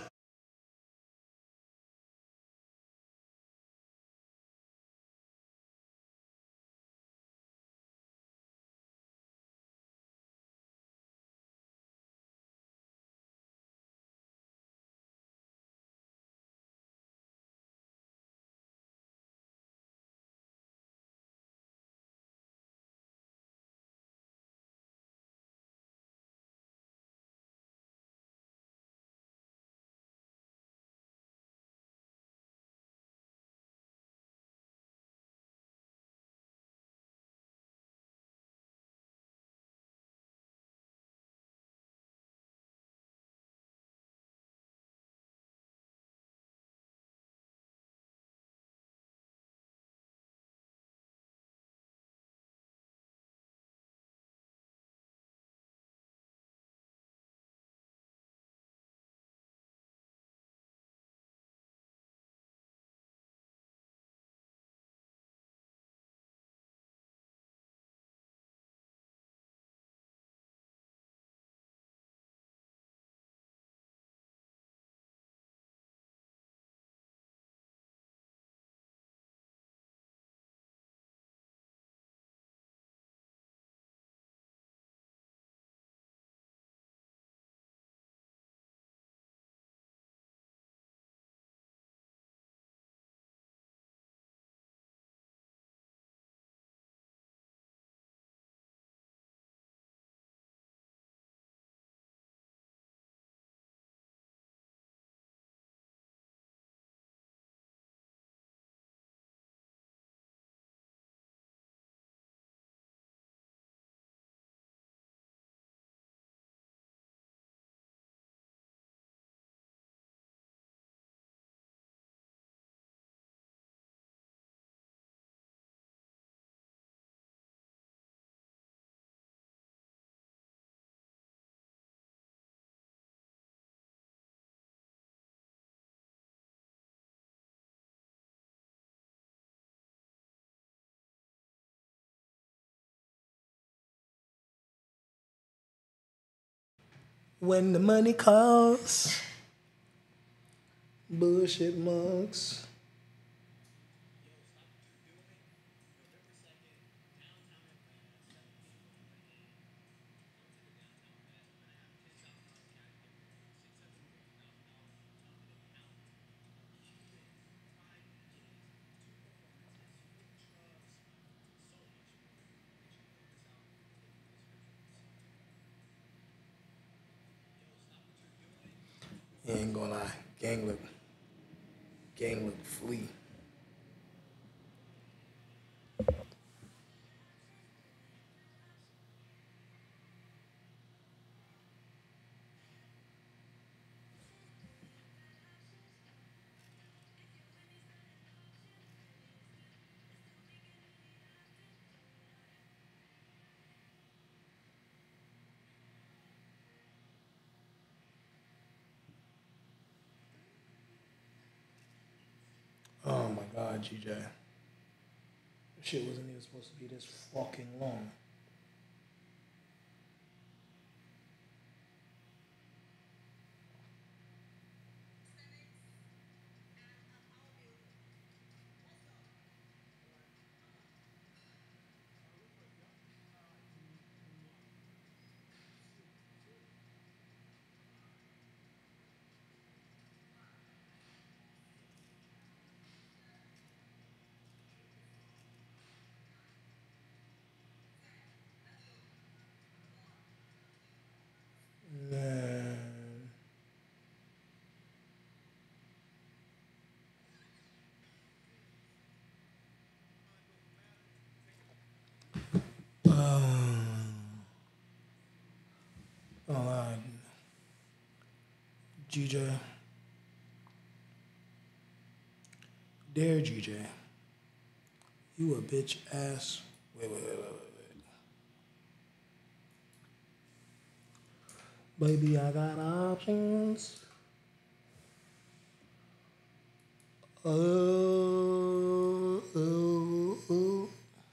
When the money calls, bullshit mugs. Ain't gonna lie, gang look flea. Oh my God, GJ. This shit wasn't even supposed to be this fucking long. Man. Oh, GJ. Dare GJ. You a bitch ass. Wait. Baby, I got options. Oh.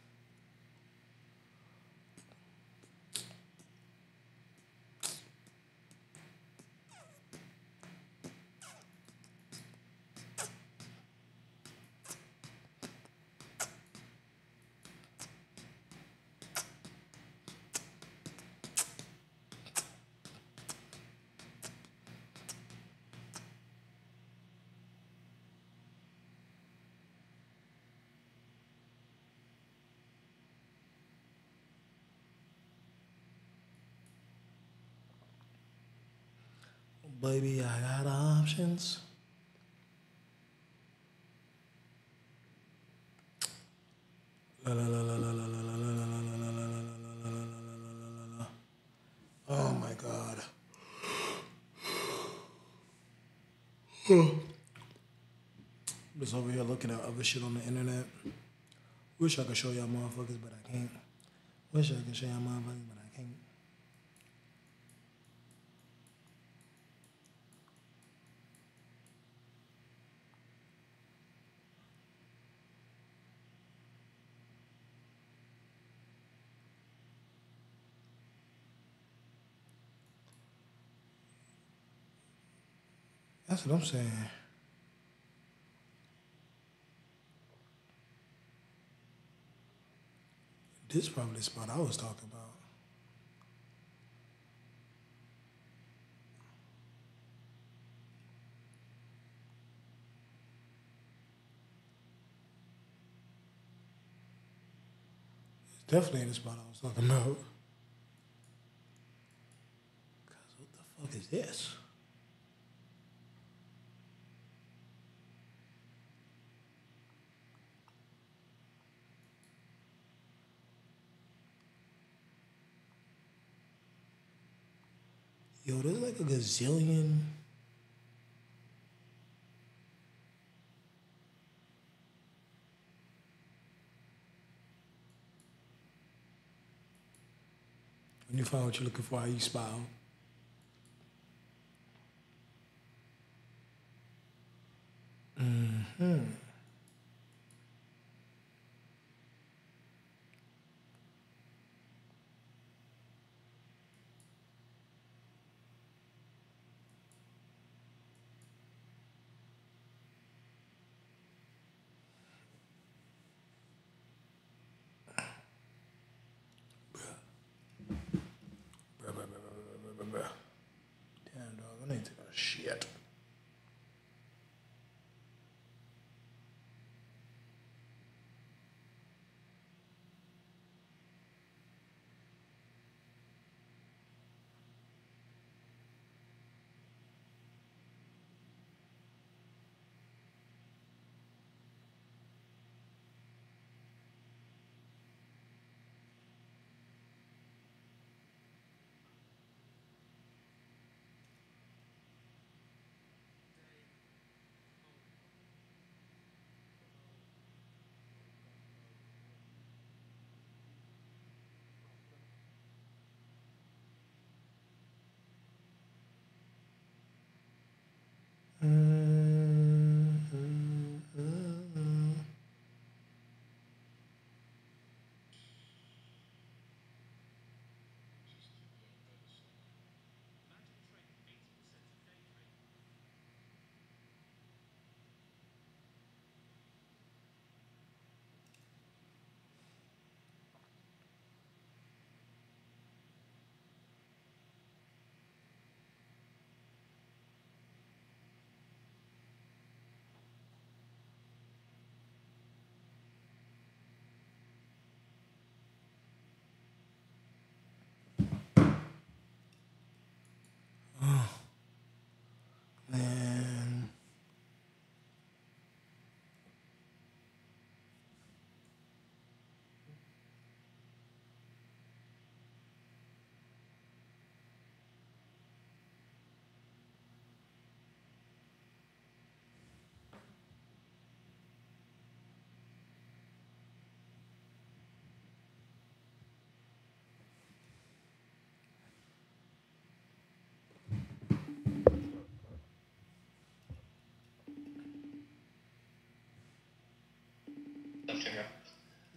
Baby, I got options. La la la la la la la la la la la la la la la. Oh my God. Just over here looking at other shit on the internet. Wish I could show y'all motherfuckers, but I can't. Wish I could show y'all motherfuckers, but I can't. That's what I'm saying. This is probably the spot I was talking about. It's definitely the spot I was talking about. Cause what the fuck is this? Yo, there's like a gazillion. When you find what you're looking for, how you smile. Bruh. Damn, dog, I need to take a shit.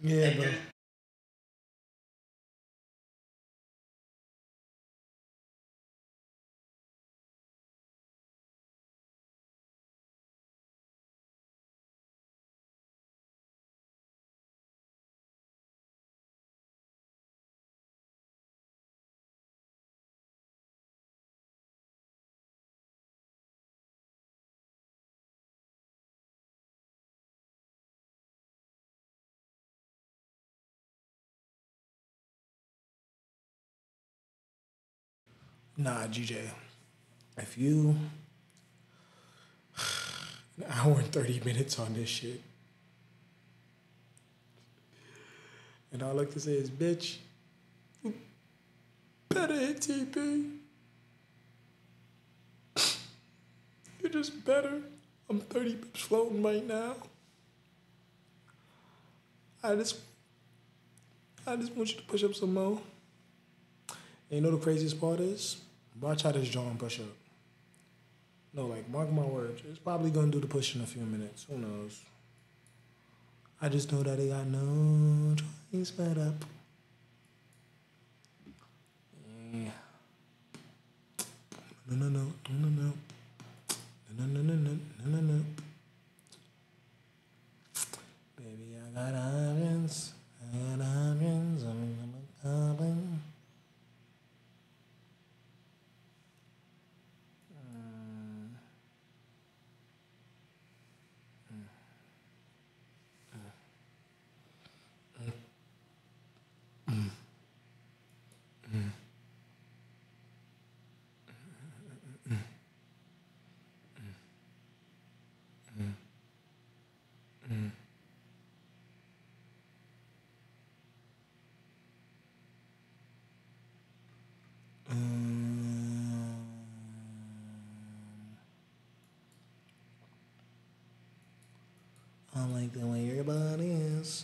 Yeah, bro. Nah, GJ. If you an hour and 30 minutes on this shit, and all I like to say is, bitch, better hit TP. You're just better. I'm 30 pips floating right now. I just want you to push up some more. And you know the craziest part is? Watch how this John push up. No, like, mark my words. It's probably gonna do the push in a few minutes. Who knows? I just know that he got no choice but up. Yeah. No. Baby, I got options. I'm coming. I like the way your body is.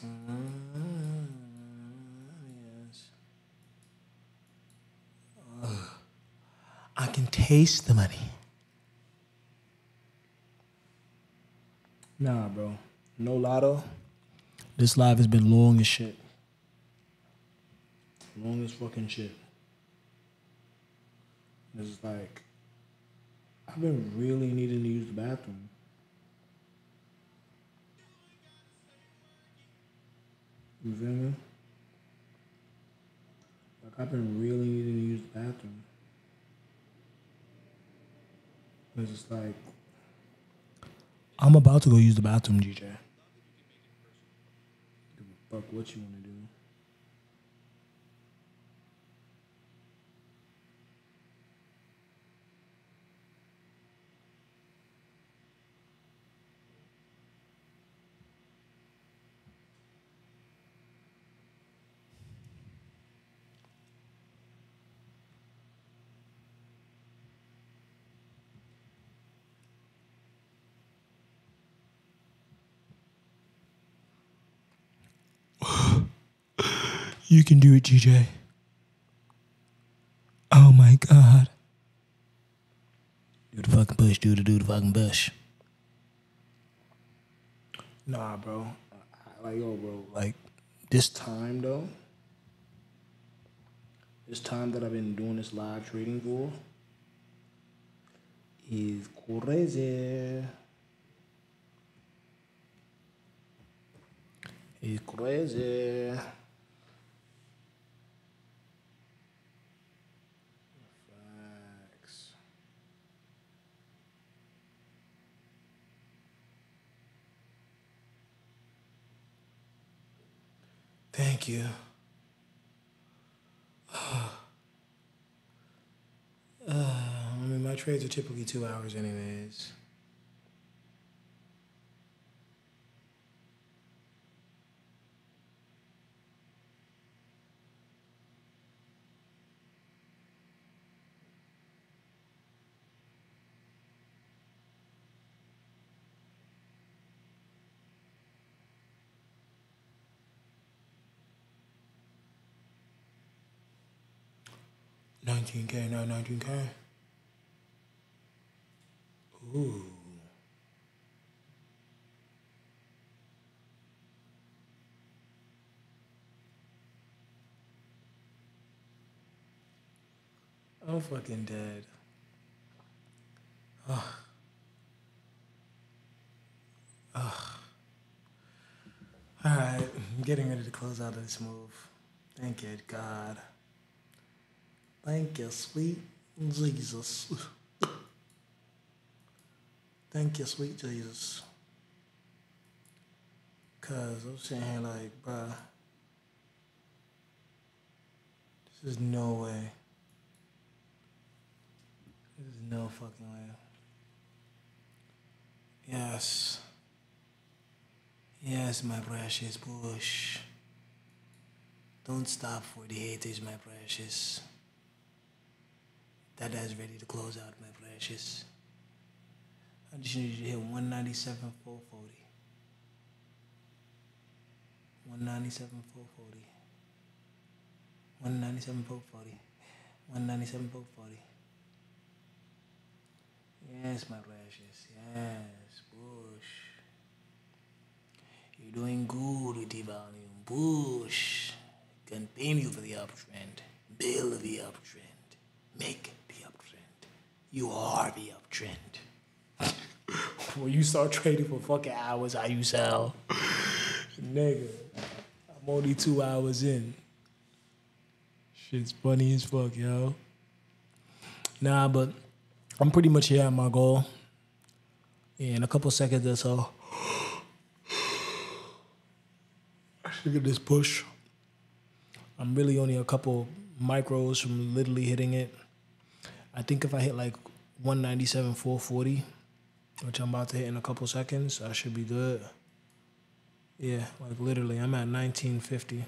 Yes. I can taste the money. Nah, bro. No lotto. This live has been long as shit. Long as fucking shit. It's like, I've been really needing to use the bathroom. You feel me? Like, I've been really needing to use the bathroom. It's just like, I'm about to go use the bathroom, GJ. Give a fuck what you want to do. You can do it, GJ. Oh my God. Do the fucking push, do the fucking push. Nah, bro. Like, yo, bro. Like, this time, though. This time that I've been doing this live trading for is crazy. It's crazy. Facts. Thank you. I mean, my trades are typically 2 hours anyways. $19K, not $19K. Ooh. I'm fucking dead. All right, I'm getting ready to close out of this move. Thank you, God. Thank you, sweet Jesus. Thank you, sweet Jesus. Cause I'm sitting here like, bruh, this is no way. This is no fucking way. Yes. Yes, my precious Bush. Don't stop for the haters, my precious. Dada's ready to close out, my precious. I just need you to hit 197, 440. 197, 440. 197, 440. 197, 440. Yes, my precious. Yes, Bush. You're doing good with the volume. Bush. Continue for the uptrend. Build the uptrend. Make the uptrend. You are the uptrend. When you start trading for fucking hours, how you sell? Nigga, I'm only 2 hours in. Shit's funny as fuck, yo. Nah, but I'm pretty much here at my goal. Yeah, in a couple seconds or so, I should get this push. I'm really only a couple micros from literally hitting it. I think if I hit like 197, 440, which I'm about to hit in a couple seconds, I should be good. Yeah, like literally, I'm at 1950.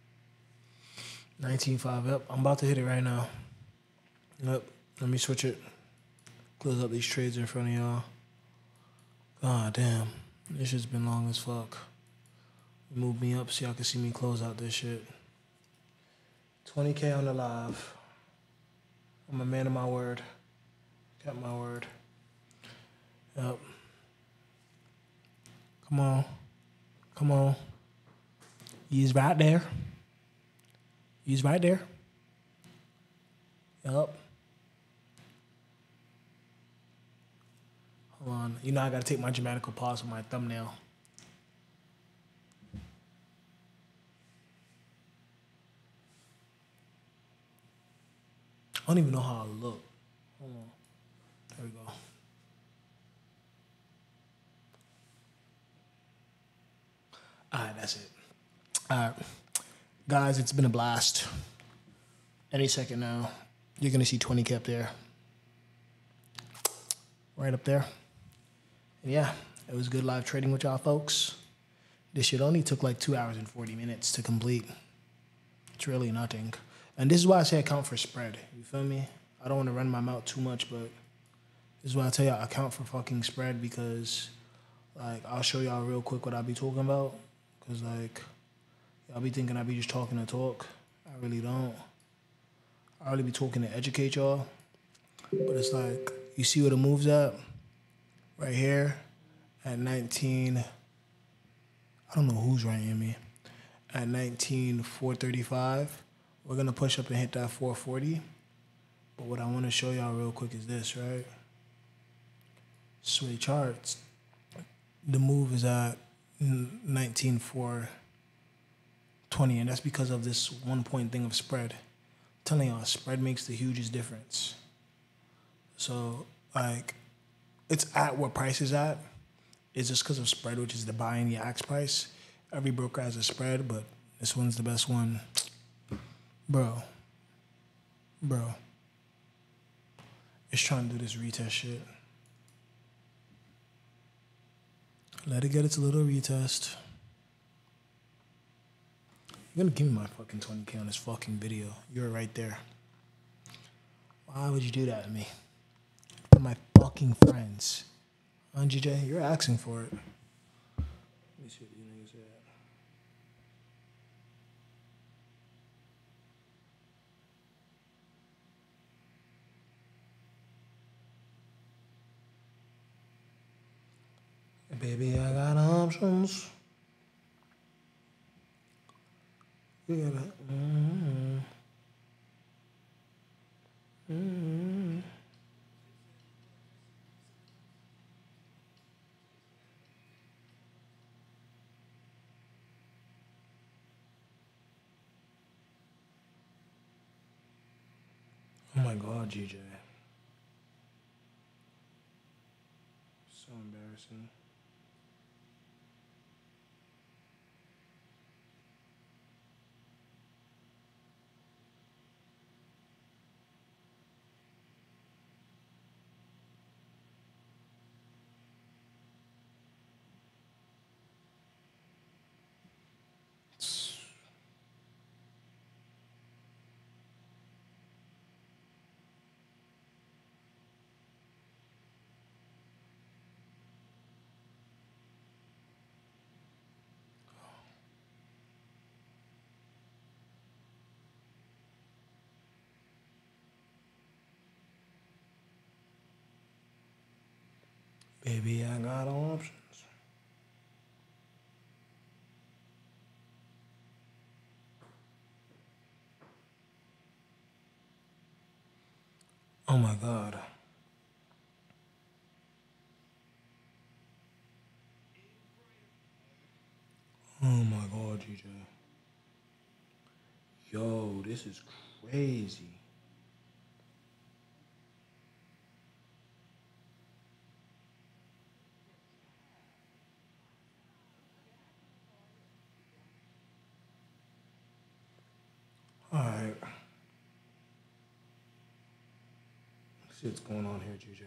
19.5, yep. I'm about to hit it right now. Yep, let me switch it. Close up these trades in front of y'all. God damn, this shit's been long as fuck. Move me up so y'all can see me close out this shit. 20K on the live. I'm a man of my word. Got my word. Yep. Come on. Come on. He's right there. He's right there. Yep. Hold on. You know I gotta take my dramatical pause with my thumbnail. I don't even know how I look. Hold on. There we go. All right, that's it. All right. Guys, it's been a blast. Any second now, you're going to see 20K up there. Right up there. And yeah, it was good live trading with y'all folks. This shit only took like 2 hours and 40 minutes to complete. It's really nothing. And this is why I say account for spread. You feel me? I don't want to run my mouth too much, but this is why I tell y'all account for fucking spread, because like I'll show y'all real quick what I be talking about. Because like y'all be thinking I be just talking to talk. I really don't. I really be talking to educate y'all. But it's like, you see where the move's at? Right here at 19. I don't know who's writing me. At 19,435. We're going to push up and hit that 440. But what I want to show y'all real quick is this, right? Sway charts. The move is at 19,420, and that's because of this 1 point thing of spread. I'm telling y'all, spread makes the hugest difference. So, like, it's at what price is at. It's just because of spread, which is the buy and the axe price. Every broker has a spread, but this one's the best one. Bro. It's trying to do this retest shit. Let it get its little retest. You're gonna give me my fucking 20K on this fucking video. You're right there. Why would you do that to me? For my fucking friends. GJ, you're asking for it. Let me see what you niggas said. Baby, I got options. You gotta. my God, GJ. So embarrassing. Baby, I got options. Oh my God. Oh my God, GJ. Yo, this is crazy. All right. Let's see what's going on here, GJ.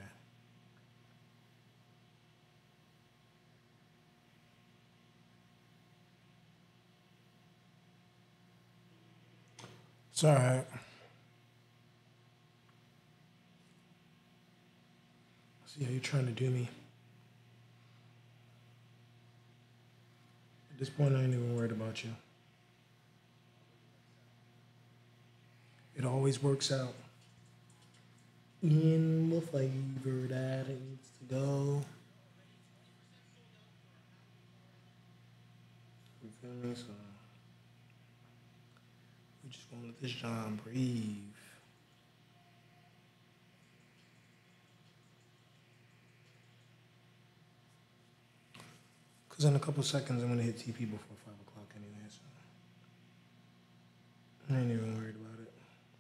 It's all right. See how you're trying to do me. At this point, I ain't even worried about you. It always works out in the favor that it needs to go. You feel me? So we just gonna let this John breathe. Cause in a couple seconds I'm gonna hit TP before 5 o'clock anyway, so I ain't even worried about it.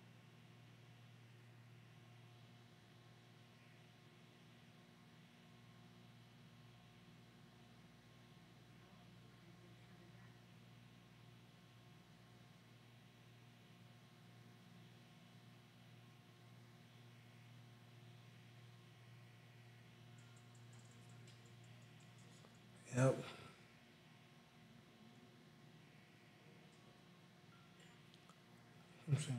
Yep. I'm saying.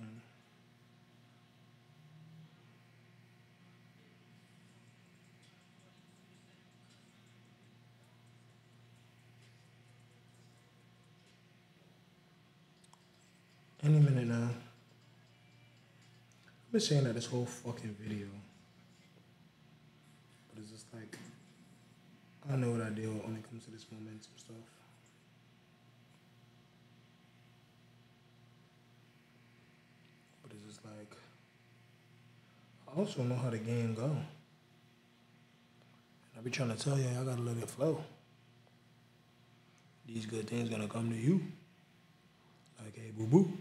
Any minute now. I've been saying that this whole fucking video. But it's just like, I know what I deal with when it comes to this momentum stuff. But it's just like, I also know how the game go. And I be trying to tell you, I gotta let it flow. These good things gonna come to you. Like, hey, boo boo.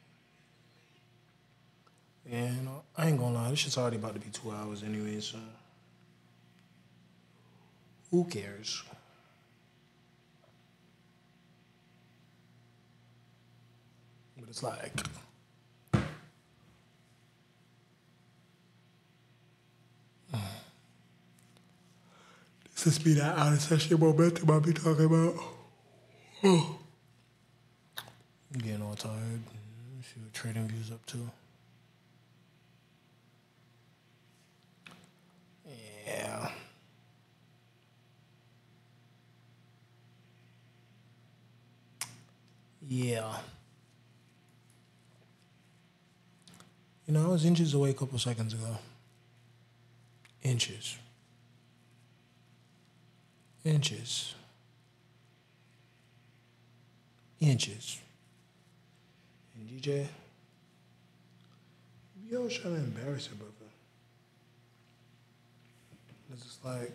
Yeah, you know, I ain't gonna lie, this shit's already about to be 2 hours anyway, so who cares? But it's like, this is be that out of session momentum I be talking about. I'm getting all tired. See what Trading View's up to. Yeah. Yeah. You know, I was inches away a couple seconds ago. Inches. Inches. Inches. And DJ, you always trying to embarrass your brother. It's just like,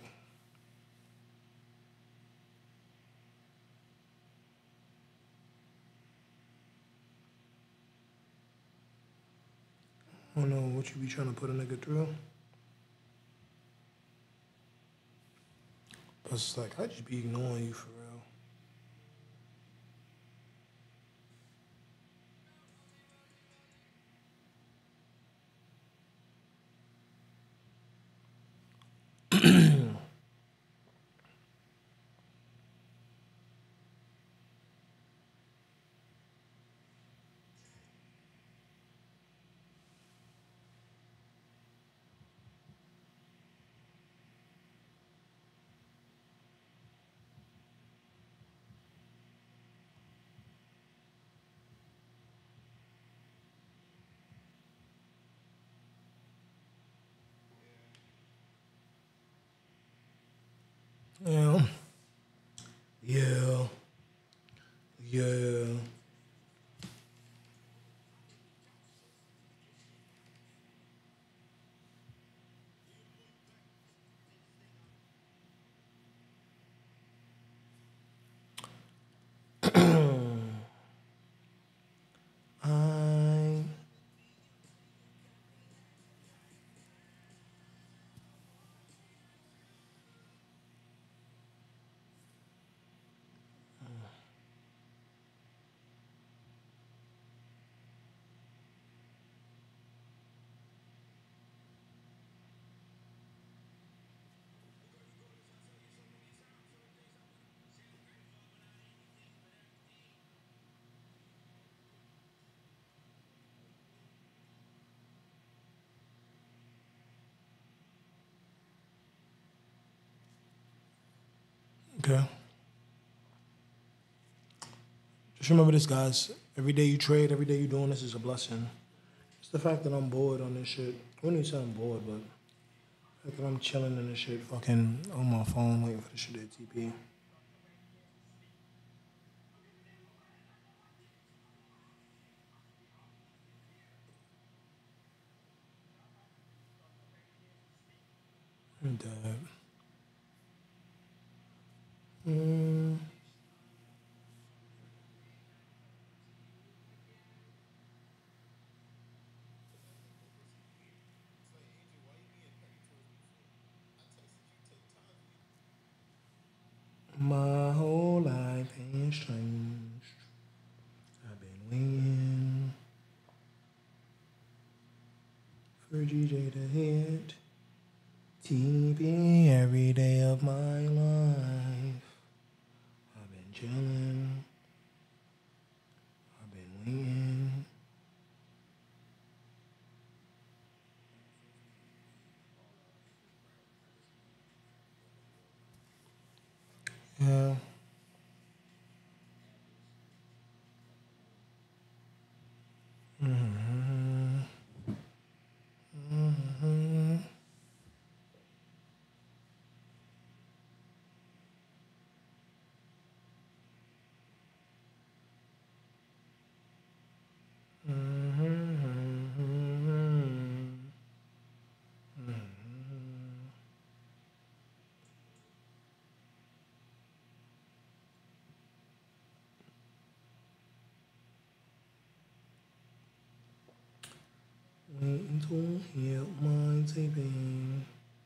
I don't know what you be trying to put a nigga through. But it's like, I just be ignoring you for real. Yeah. Yeah. Yeah. I okay. Just remember this, guys. Every day you trade, every day you doing this is a blessing. It's the fact that I'm bored on this shit. I wouldn't even say I'm bored, but the fact that I'm chilling in this shit, fucking on my phone, waiting for the shit at TP. I'm dead. Mm. My whole life ain't strange. I've been waiting for GJ to hit TP every day of my life. I've been chilling. I've been waiting. Yeah. Mm-hmm. Mm-hmm. Waiting to hear my taping.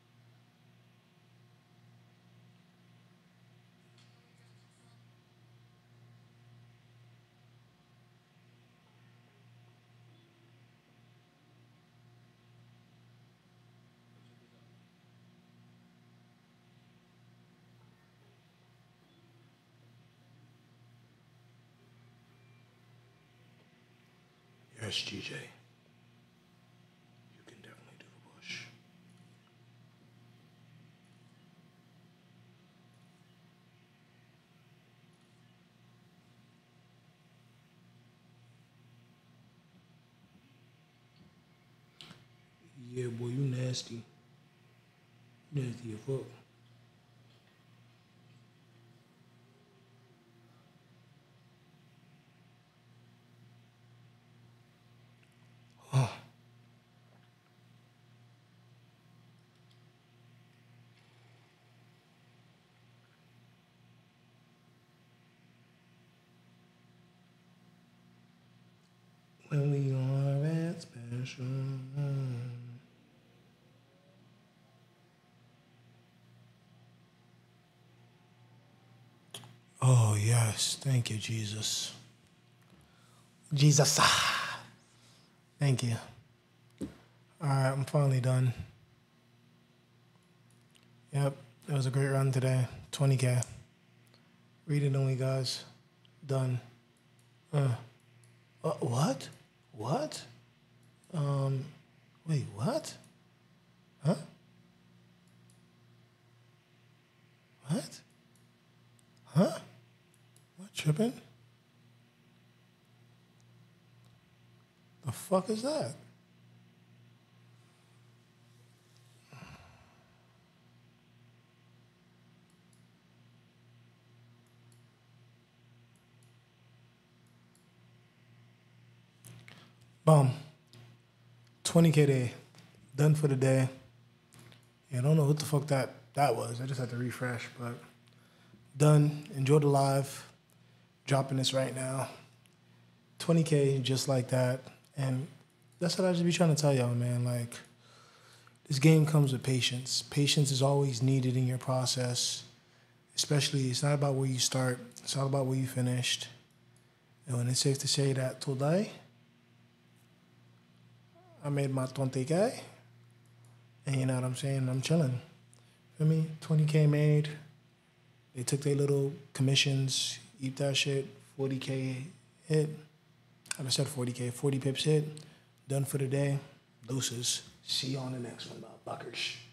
Yes, GJ. You can definitely do the push. Yeah, boy, you nasty. You nasty as fuck. When we are at special. Oh, yes. Thank you, Jesus. Jesus. Thank you. All right, I'm finally done. Yep, it was a great run today. 20K. Read it only, guys. Done. What? What? Wait, what? Huh? What? Huh? What, tripping? The fuck is that? Boom. 20K day. Done for the day. Yeah, I don't know what the fuck that was. I just had to refresh, but done. Enjoy the live. Dropping this right now. 20K just like that. And that's what I just be trying to tell y'all, man. Like, this game comes with patience. Patience is always needed in your process. Especially, it's not about where you start. It's all about where you finished. And when it's safe to say that today, I made my 20K. And you know what I'm saying? I'm chilling. Feel me? 20K made. They took their little commissions, eat that shit. 40K hit. I said 40K, 40 pips hit. Done for the day. Deuces. See you on the next one, motherfuckers.